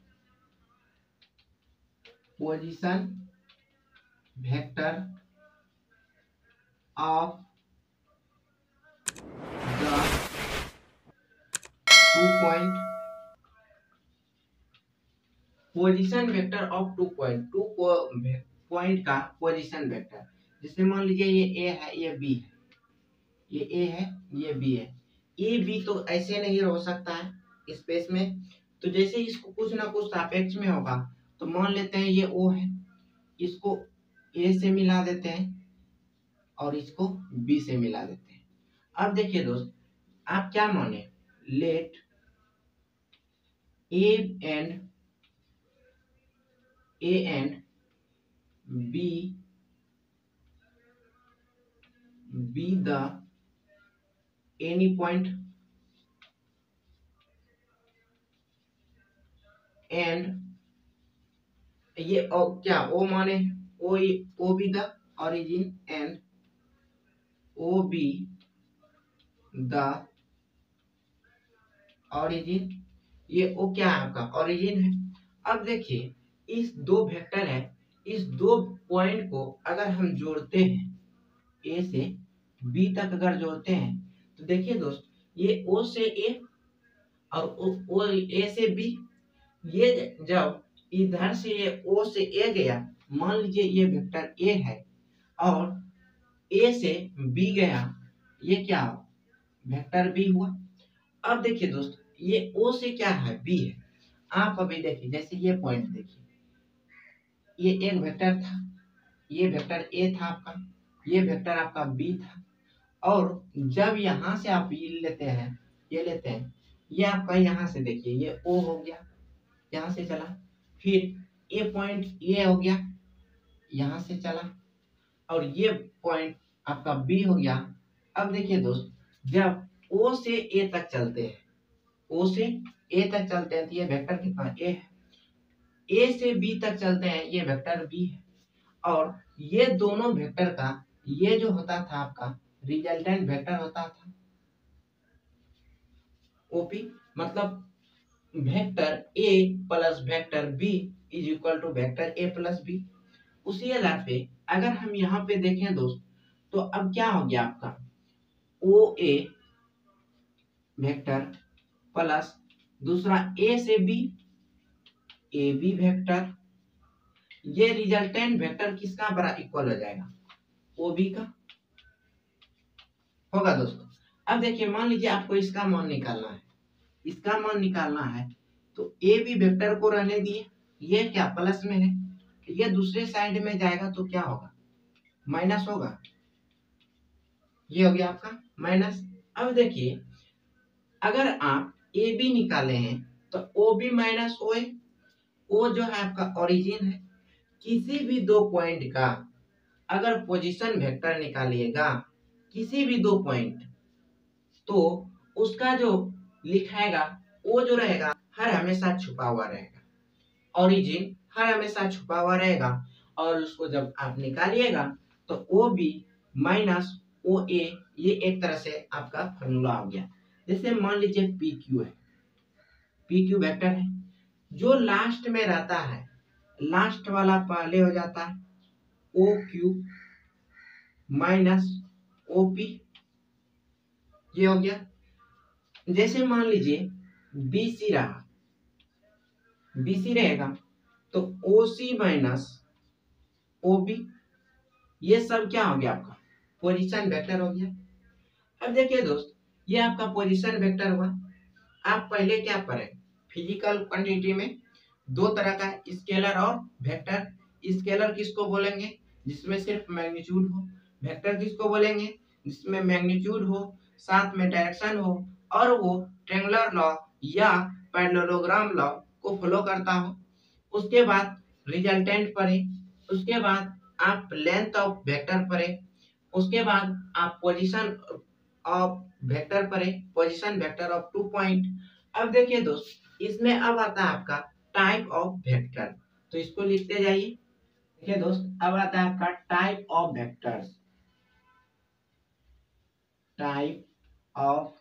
position vector of the two point, position vector of two point, two point का पोजीशन वेक्टर। जैसे मान लीजिए ये ए है, ये बी है, ये ए है, ये बी है, ए बी तो ऐसे नहीं हो सकता है स्पेस में, तो जैसे इसको कुछ ना कुछ सापेक्ष में होगा, तो मान लेते हैं ये ओ है, इसको ए से मिला देते हैं और इसको बी से मिला देते हैं। अब देखिए दोस्त, आप क्या माने, let A and A and B be the any point and, ये ओ क्या ओ माने O O be the origin and O be the origin, ये ओ क्या है आपका ओरिजिन है। अब देखिए इस दो वेक्टर है, इस दो पॉइंट को अगर हम जोड़ते हैं ए से बी तक अगर जोड़ते हैं तो देखिए दोस्त ये ओ से ए और ओ, ओ ए से बी, ये जब इधर से ये ओ से ए गया, मान लीजिए ये वेक्टर ए है और ए से बी गया, ये क्या वेक्टर बी हुआ। अब देखिए दोस्त ये ओ से क्या है बी है। आप अभी देखिए जैसे ये पॉइंट देखिए, ये एक वेक्टर था, ये वेक्टर ए था आपका, ये वेक्टर आपका बी था, और जब यहां से आप ये लेते हैं, ये लेते हैं, ये आपका यहां से देखिए ये ओ हो गया, यहां से चला, फिर ए पॉइंट ये हो गया, यहां से चला, और ये पॉइंट आपका बी हो गया। अब देखिए दोस्त जब ओ से ए तक चलते हैं, ओ से ए तक चलते हैं तो ये वेक्टर कितना ए है, ए से बी तक चलते हैं ये वेक्टर बी है, और ये दोनों वेक्टर का ये जो होता था आपका रिजल्टेंट वेक्टर होता था ओपी, मतलब vector A plus vector B is equal to vector A plus B. उसी आधार पे अगर हम यहाँ पे देखें दोस्त तो अब क्या हो गया आपका ओ ए वेक्टर प्लस दूसरा ए से बी ए बी वेक्टर, ये रिजल्टेंट वेक्टर किसका बड़ा इक्वल हो जाएगा ओ बी का होगा दोस्तों। अब देखिए मान लीजिए आपको इसका मान निकालना है, इसका मान निकालना है तो ए बी वेक्टर को रहने दिए, ये क्या प्लस में है, ये दूसरे साइड में जाएगा तो क्या होगा माइनस होगा, ये हो गया आपका माइनस। अब देखिए अगर आप ए बी निकाले हैं तो ओ बी माइनस ओ ए, ओ जो है आपका ओरिजिन है, किसी भी दो पॉइंट का अगर पोजीशन वेक्टर निकालिएगा किसी भी दो पॉइंट तो उसका जो लिखाएगा वो जो रहेगा हर हमेशा छुपा हुआ रहेगा, ओरिजिन हर हमेशा छुपा हुआ रहेगा, और उसको जब आप निकालिएगा तो ओ बी माइनस ओ ए, ये एक तरह से आपका फॉर्मूला हो गया। जैसे मान लीजिए पी क्यू है, पी क्यू वेक्टर है, जो लास्ट में रहता है लास्ट वाला पहले हो जाता है O Q minus O P, ये हो गया। जैसे मान लीजिए बी सी रहा, बी सी रहेगा तो ओ सी माइनस ओ बी, ये सब क्या हो गया आपका पोजीशन वेक्टर हो गया। अब देखिए दोस्त ये आपका पोजीशन वेक्टर हुआ। आप पहले क्या पढ़े फिजिकल क्वांटिटी में दो तरह का स्केलर और वेक्टर। स्केलर किसको बोलेंगे जिसमें सिर्फ मैग्नीट्यूड हो, वेक्टर किसको बोलेंगे जिसमें मैग्नीट्यूड हो साथ में डायरेक्शन हो और वो ट्रायंगुलर लॉ या पैरेललोग्राम लॉ को फॉलो करता हो। उसके बाद रिजल्टेंट पढ़े, उसके बाद आप लेंथ ऑफ वेक्टर पढ़े, उसके बाद आप पोजीशन ऑफ वेक्टर पढ़े, position vector of two point. अब देखिए दोस्त इसमें अब आता है आपका टाइप ऑफ वेक्टर, तो इसको लिखते जाइए। देखिए दोस्त अब आता है आपका type of vectors, type of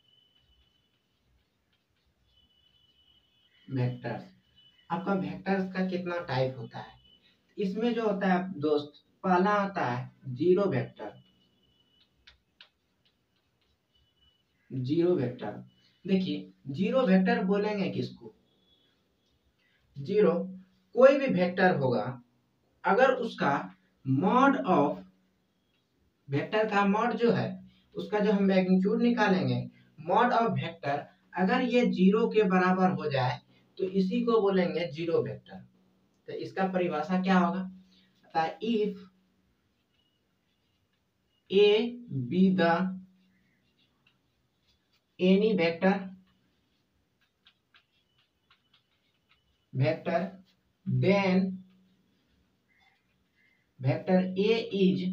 vectors. आपका वेक्टर्स का कितना टाइप होता है, इसमें जो होता है दोस्त पहला आता है जीरो वेक्टर, जीरो वेक्टर। देखिए जीरो वेक्टर बोलेंगे किसको, जीरो कोई भी वेक्टर होगा अगर उसका मॉड ऑफ वेक्टर का मॉड जो है उसका जो हम मैग्नीट्यूड निकालेंगे, मॉड ऑफ वेक्टर अगर ये जीरो के बराबर हो जाए तो इसी को बोलेंगे जीरो वेक्टर। तो इसका परिभाषा क्या होगा, if A B the any vector vector then vector A is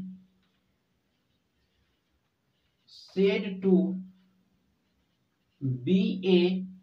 said to be a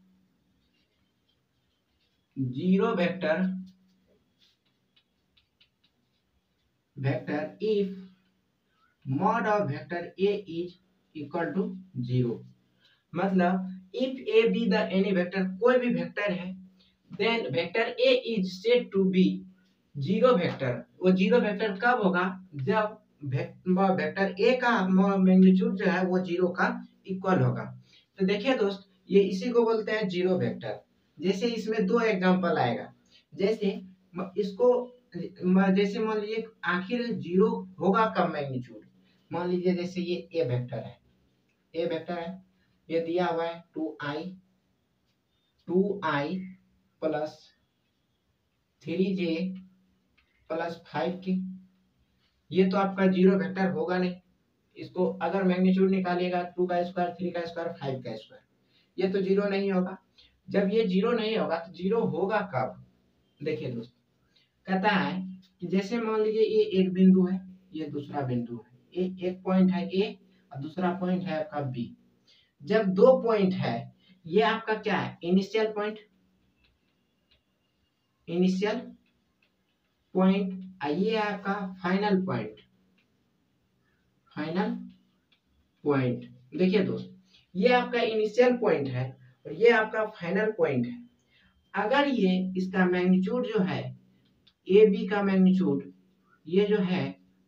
zero vector vector if mod of vector A is equal to zero. मतलब if A B the any vector, कोई भी वेक्टर है, then vector A is said to be zero vector. वो जीरो वेक्टर कब होगा? जब वेक्टर ए का मैग्नीट्यूड जो है वो जीरो का इक्वल होगा। तो देखिए दोस्त, ये इसी को बोलते हैं जीरो वेक्टर। जैसे इसमें दो एग्जांपल आएगा, जैसे इसको जैसे मान लीजिए आखिर जीरो होगा कब मैग्नीट्यूड, मान लीजिए जैसे ये ए वेक्टर है, ए वेक्टर है, ये दिया हुआ है two i two i plus three j plus five k, ये तो आपका जीरो वेक्टर होगा नहीं। इसको अगर मैग्नीट्यूड निकालिएगा टू का स्क्वायर, थ्री का स्क्वायर, फाइव का स्क्वायर, ये तो जीरो नहीं होगा। जब ये जीरो नहीं होगा तो जीरो होगा कब? देखिए दोस्त, कहता है कि जैसे मान लीजिए ये एक बिंदु है, ये दूसरा बिंदु है, ये एक पॉइंट है ए और दूसरा पॉइंट है आपका बी। जब दो पॉइंट है, ये आपका क्या है? इनिशियल पॉइंट, इनिशियल पॉइंट, ये आपका फाइनल पॉइंट, फाइनल पॉइंट। देखिए दोस्त, ये आपका इनिशियल पॉइंट है और ये आपका फाइनल पॉइंट है। अगर ये इसका मैग्नीट्यूड जो है ए बी का मैग्नीट्यूड, ये जो है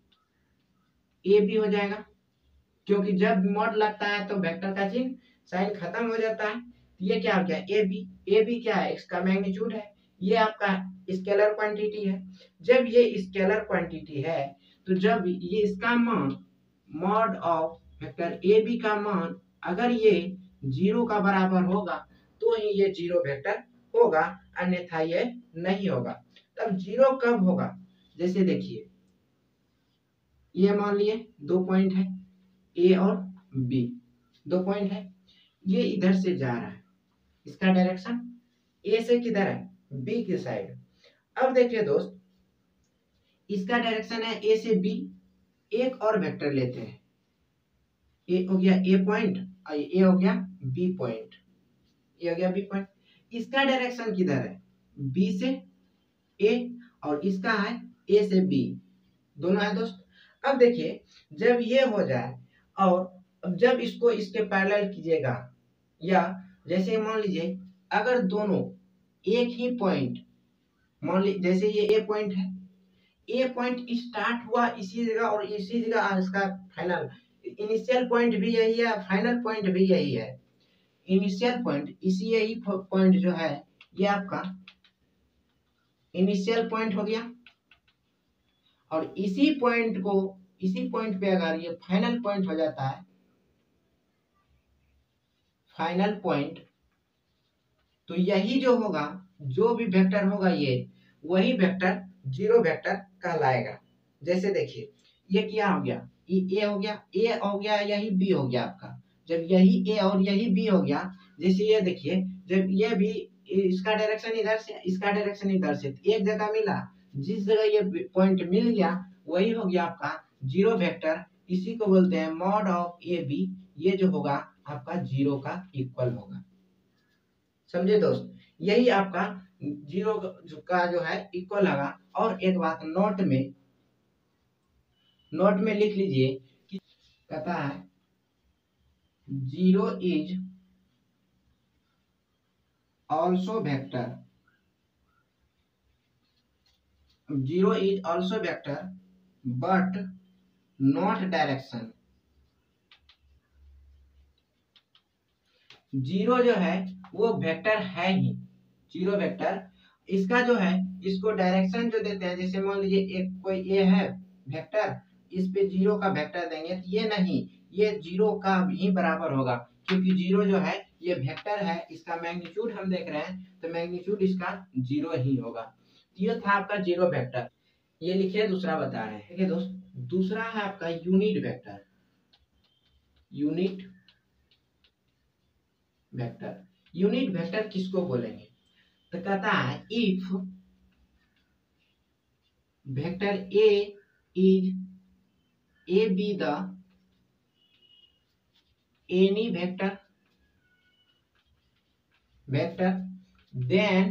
ए बी हो जाएगा, क्योंकि जब मॉड लगता है तो वेक्टर का चिन्ह साइन खत्म हो जाता है। ये क्या हो गया? ए बी। ए बी क्या है? इसका मैग्नीट्यूड है, ये आपका स्केलर क्वांटिटी है। जब ये स्केलर क्वांटिटी है तो जब ये इसका मान mod of vector A B का मान अगर ये जीरो का बराबर होगा तो ही ये जीरो वेक्टर होगा, अन्यथा ये नहीं होगा। तब जीरो कब होगा? जैसे देखिए, ये मान लिए दो पॉइंट है ए और बी, दो पॉइंट है, ये इधर से जा रहा है, इसका डायरेक्शन ए से किधर है? बी की साइड। अब देखिए दोस्त, इसका डायरेक्शन है ए से बी। एक और वेक्टर लेते हैं, ए हो गया ए पॉइंट और ये हो गया बी पॉइंट, ये हो गया बी पॉइंट। इसका डायरेक्शन किधर है? बी से ए और इसका है ए से बी, दोनों है दोस्त। अब देखिए, जब ये हो जाए और अब जब इसको इसके पैरेलल कीजिएगा, या जैसे मान लीजिए अगर दोनों एक ही पॉइंट, मान लीजिए जैसे ये ए पॉइंट है, ए पॉइंट स्टार्ट हुआ इसी जगह और इसी जगह इसका फाइनल, इनिशियल पॉइंट भी यही है, फाइनल पॉइंट भी यही है। इनिशियल पॉइंट इसी यही पॉइंट जो है ये आपका इनिशियल पॉइंट हो गया, और इसी पॉइंट को इसी पॉइंट पे अगर ये फाइनल पॉइंट हो जाता है, फाइनल पॉइंट, तो यही जो होगा, जो भी वेक्टर होगा ये वही वेक्टर जीरो वेक्टर कहलाएगा। जैसे देखिए, ये क्या हो गया? ये ए हो गया, ए हो गया, यही बी हो गया आपका। जब यही ए और यही बी हो गया, जैसे ये देखिए, जब ये भी इसका डायरेक्शन इधर से, इसका डायरेक्शन इधर से, एक जगह मिला, जिस जगह ये पॉइंट मिल गया वही हो गया आपका जीरो वेक्टर। इसी को बोलते हैं मॉड ऑफ ए बी। ये जो होगा आपका जीरो का इक्वल होगा। समझे दोस्त? यही आपका जीरो का जो है इक्वल होगा। और एक बात नोट में नोट में लिख लीजिए कि कहता है zero is also vector, zero is also vector but not direction. Zero जो है वो वेक्टर है ही, जीरो वेक्टर। इसका जो है, इसको डायरेक्शन जो देते हैं, जैसे मान लीजिए एक कोई ए है वेक्टर, इस पे जीरो का वेक्टर देंगे तो ये नहीं, ये जीरो का भी बराबर होगा, क्योंकि जीरो जो है ये वेक्टर है, इसका मैग्नीट्यूड हम देख रहे हैं तो मैग्नीट्यूड इसका जीरो ही होगा। ये था आपका जीरो वेक्टर। ये लिखिए, दूसरा बता रहे हैं। ठीक है दोस्त, दूसरा है आपका unit vector. Unit vector, unit vector किसको बोलेंगे? तो कहता है if vector A is A B the any vector vector then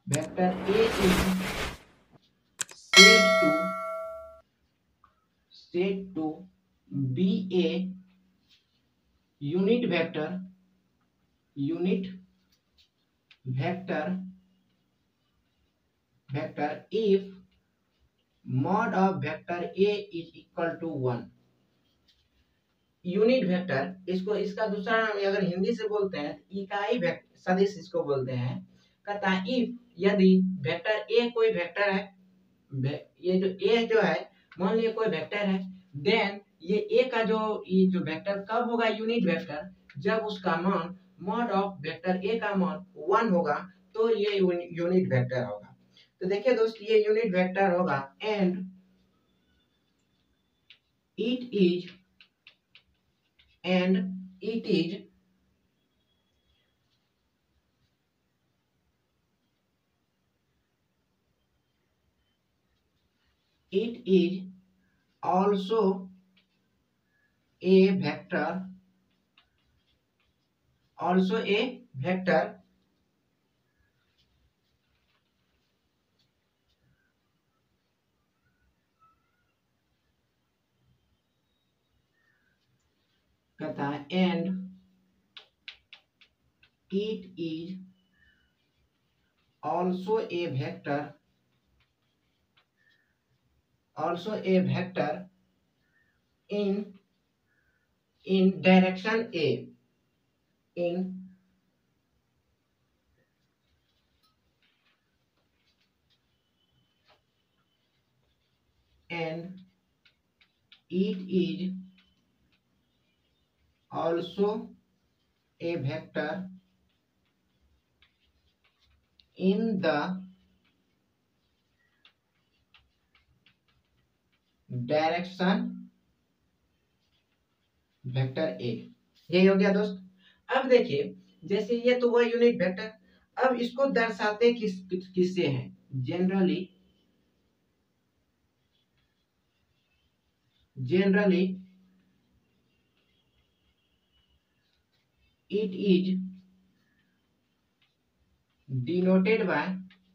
vector A is said to said to be a unit vector unit vector vector if mod of vector a is equal to one. Unit vector इसको इसका दूसरा नाम अगर हिंदी से बोलते हैं तो इकाई सदिश इसको बोलते हैं। कहता है इफ यदि वेक्टर ए कोई वेक्टर है, ये जो ए जो है मान लीजिए कोई वेक्टर है, देन ये ए का जो ये जो वेक्टर कब होगा यूनिट वेक्टर, जब उसका मान मॉड ऑफ वेक्टर ए का मान वन होगा तो ये यूनिट वेक्टर होगा। तो देखिए दोस्त ये यूनिट वेक्टर होगा and it is and it is it is also a vector also a vector कहता है and it is also a vector also a vector in in direction a in and it is also a vector in the direction vector A. यही हो गया दोस्त। अब देखिए जैसे ये तो वह यूनिट वेक्टर, अब इसको दर्शाते किस किससे हैं, generally generally it is denoted by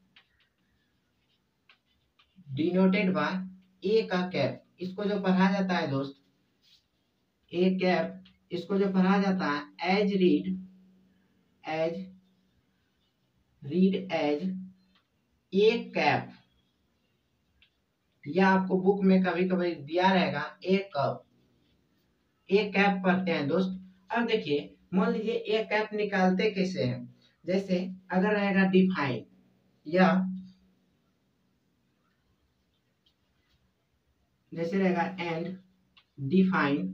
denoted by A का कैप। इसको जो पढ़ा जाता है दोस्त ए कैप, इसको जो पढ़ा जाता है as read as read as A cap, या आपको बुक में कभी कभी दिया रहेगा ए कप, ए कैप पढ़ते हैं दोस्त। अब देखिए मान लीजिए ए कैप निकालते कैसे हैं, जैसे अगर रहेगा डिफाइन या जैसे रहेगा एंड डिफाइन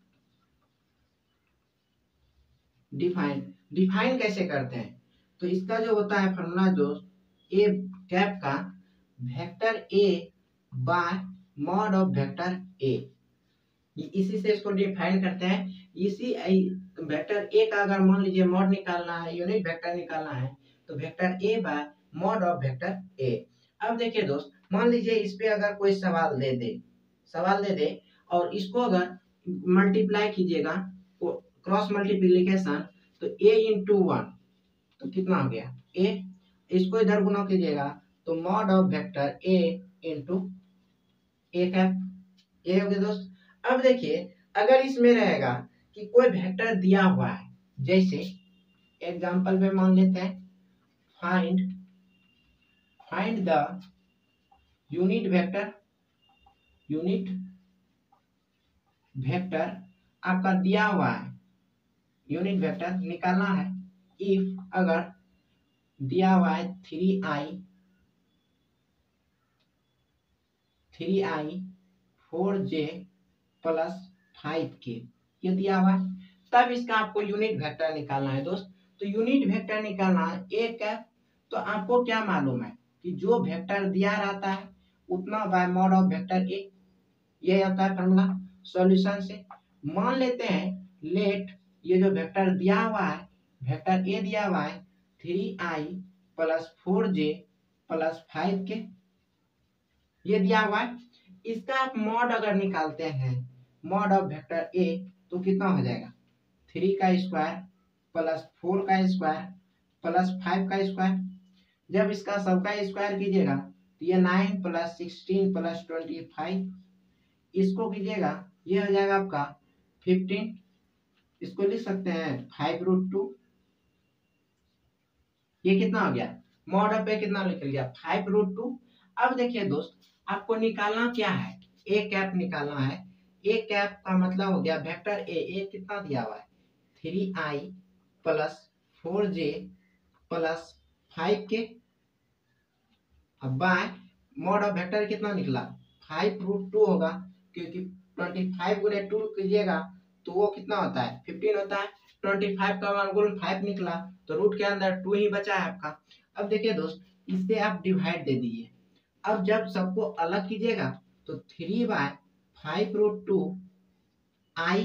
डिफाइन डिफाइन कैसे करते हैं, तो इसका जो होता है फॉर्मूला दोस्त, ए कैप का vector A by mod of vector A, इसी से इसको डिफाइन करते हैं। इसी वेक्टर ए का अगर मान लीजिए मॉड निकालना है, यूनिट वेक्टर निकालना है, तो vector A by mod of vector A. अब देखिए दोस्त मान लीजिए इस पे अगर कोई सवाल दे दे सवाल दे दे और इसको अगर मल्टीप्लाई कीजिएगा क्रॉस मल्टीप्लीकेशन, तो a इंटू वन तो कितना हो गया a, इसको इधर गुना कीजिएगा तो mod of vector a into A cap, ये हो गया दोस्त। अब देखिए अगर इसमें रहेगा कि कोई वेक्टर दिया हुआ है, जैसे एग्जांपल पे मान लेते हैं find find the unit vector unit vector आपका दिया हुआ है, यूनिट वेक्टर निकालना है। इफ अगर दिया हुआ है three i three i four j plus five k, ये दिया हुआ है, तब इसका आपको यूनिट वेक्टर निकालना है दोस्त। तो यूनिट वेक्टर निकालना है ए कैप, तो आपको क्या मालूम है कि जो वेक्टर दिया रहता है उतना by mod of vector A, ये होता है फॉर्मूला सॉल्यूशन से। मान लेते हैं लेट ये जो वेक्टर दिया हुआ है, वेक्टर ए दिया हुआ है three i plus four j plus five k, ये दिया हुआ है। इसका आप मॉड अगर निकालते हैं मॉड ऑफ वेक्टर ए, तो कितना हो जाएगा थ्री का स्क्वायर प्लस फोर का स्क्वायर प्लस फाइव का स्क्वायर। जब इसका सबका स्क्वायर कीजिएगा तो ये nine plus sixteen plus twenty five, इसको कीजिएगा, ये हो जाएगा आपका फिफ्टीन, इसको लिख सकते हैं फाइव रूट टू, ये कितना हो गया, मॉड ऑफ ए कितना निकल गया, फाइव रूट टू। अब देखिए दोस्त, आपको निकालना क्या है, ए कैप निकालना है। ए कैप का मतलब हो गया वेक्टर ए, ए कितना दिया हुआ है, three i plus four j plus five k, अब बाय मॉड ऑफ वेक्टर कितना निकला, फाइव रूट टू होगा, क्योंकि ट्वेंटी फाइव गुने टू कीजिएगा तो वो कितना होता है, फिफ्टीन होता है। ट्वेंटी फाइव का वर्गमूल फाइव निकला, तो रूट के अंदर टू ही बचा है आपका। अब देखिए दोस्त, इससे आप डिवाइड दे दीजिए। अब जब सबको अलग कीजिएगा तो three by five root two i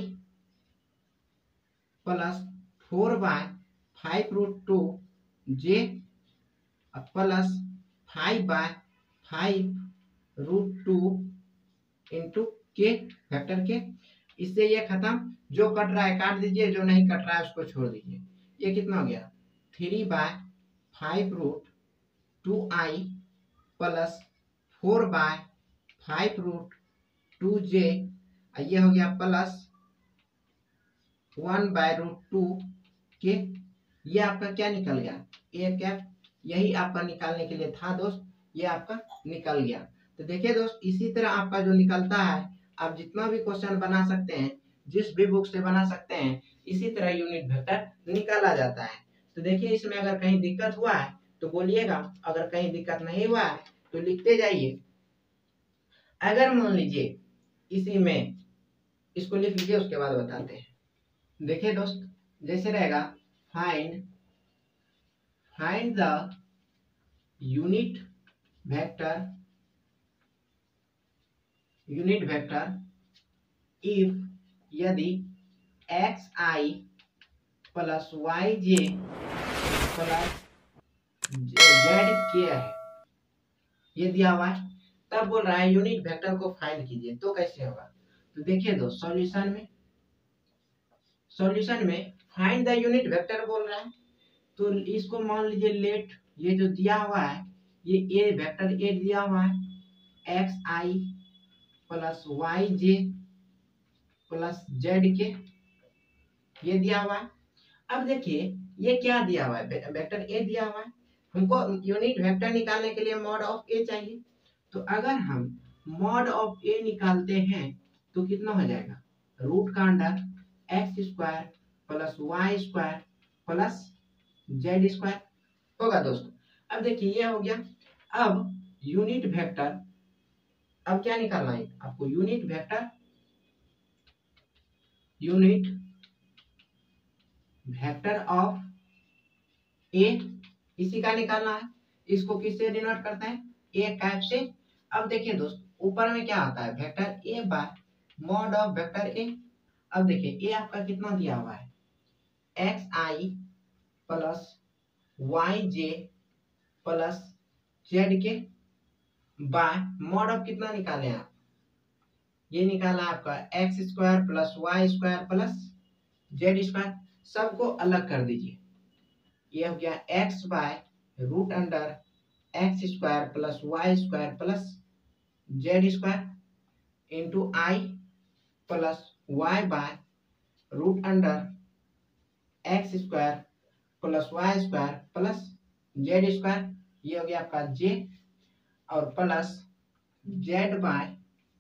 plus four by five root two j plus five by five root two into k vector k. इससे ये खत्म, जो कट रहा है काट दीजिए, जो नहीं कट रहा है उसको छोड़ दीजिए। ये कितना हो गया, three by five root two i plus four by five root two j, ये हो गया plus one by root two k. ये आपका क्या निकल गया, ए कैप, यही आपका निकालने के लिए था दोस्त, ये आपका निकल गया। तो देखिए दोस्त, इसी तरह आपका जो निकलता है, आप जितना भी क्वेश्चन बना सकते हैं, जिस भी बुक से बना सकते हैं, इसी तरह यूनिट वेक्टर निकाला जाता है। तो देखिए, इसमें अगर कहीं दिक्कत हुआ है तो बोलिएगा, अगर कहीं दिक्कत नहीं हुआ है तो लिखते जाइए। अगर मान लीजिए इसी में, इसको लिख लीजिए, उसके बाद बताते हैं। देखिए दोस्त, जैसे रहेगा find find the unit vector unit vector if, यदि एक्स आई प्लस वाई जे प्लस जेड के है, ये दिया हुआ है। तब बोल रहा है यूनिट वेक्टर को फाइंड कीजिए, तो कैसे होगा। तो देखिए दोस्त, सॉल्यूशन में सॉल्यूशन में फाइंड द यूनिट वेक्टर बोल रहा है, तो इसको मान लीजिए लेट, ये जो दिया हुआ है, ये ए वेक्टर ए दिया हुआ है, एक्स आई प्लस वाई जे प्लस जेड के, ये दिया हुआ है। अब देखिए ये क्या दिया हुआ है, वेक्टर ए दिया हुआ है, हमको यूनिट वेक्टर निकालने के लिए मॉड ऑफ ए चाहिए। तो अगर हम मॉड ऑफ ए निकालते हैं तो कितना हो जाएगा, रूट का under x square plus y square plus z square होगा दोस्तों। अब देखिए ये हो गया। अब यूनिट वेक्टर, अब क्या निकालना है आपको, unit vector unit vector of A, इसी का निकालना है। इसको किससे डिनोट करते हैं, ए कैप से। अब देखिए दोस्त, ऊपर में क्या आता है, vector A by mod of vector A. अब देखिए ए आपका कितना दिया हुआ है, x I plus Y J plus Z k, by mod of कितना निकाले आप, ये निकाला आपका x square plus y square plus z square. सबको अलग कर दीजिए, ये हो गया x by root under x square plus y square plus z square into i plus y by root under x square plus y square plus z square, ये हो गया आपका जे, और plus z by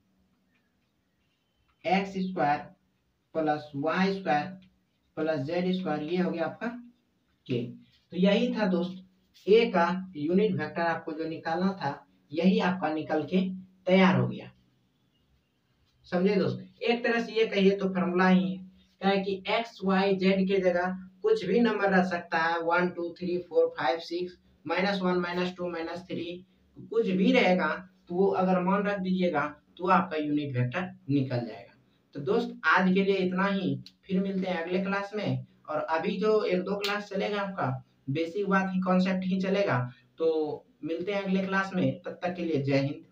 x square plus y square plus z square, ये हो गया आपका के। तो यही था दोस्त, ए का यूनिट वेक्टर आपको जो निकालना था, यही आपका निकल के तैयार हो गया। समझे दोस्त, एक तरह से ये कहिए तो फॉर्मूला ही है, क्या है कि एक्स वाई जेड के जगह कुछ भी नंबर रह सकता है, one two three four five six, minus one minus two minus three, कुछ भी रहेगा, तो वो अगर मान रख दीजिएगा तो आपका यूनिट वेक्टर निकल जाएगा। तो दोस्त, आज के लिए इतना ही, फिर मिलते हैं अगले क्लास में। और अभी जो एक दो क्लास चलेगा आपका, बेसिक बात ही कॉन्सेप्ट ही चलेगा, तो मिलते हैं अगले क्लास में। तब तक के लिए जय हिंद।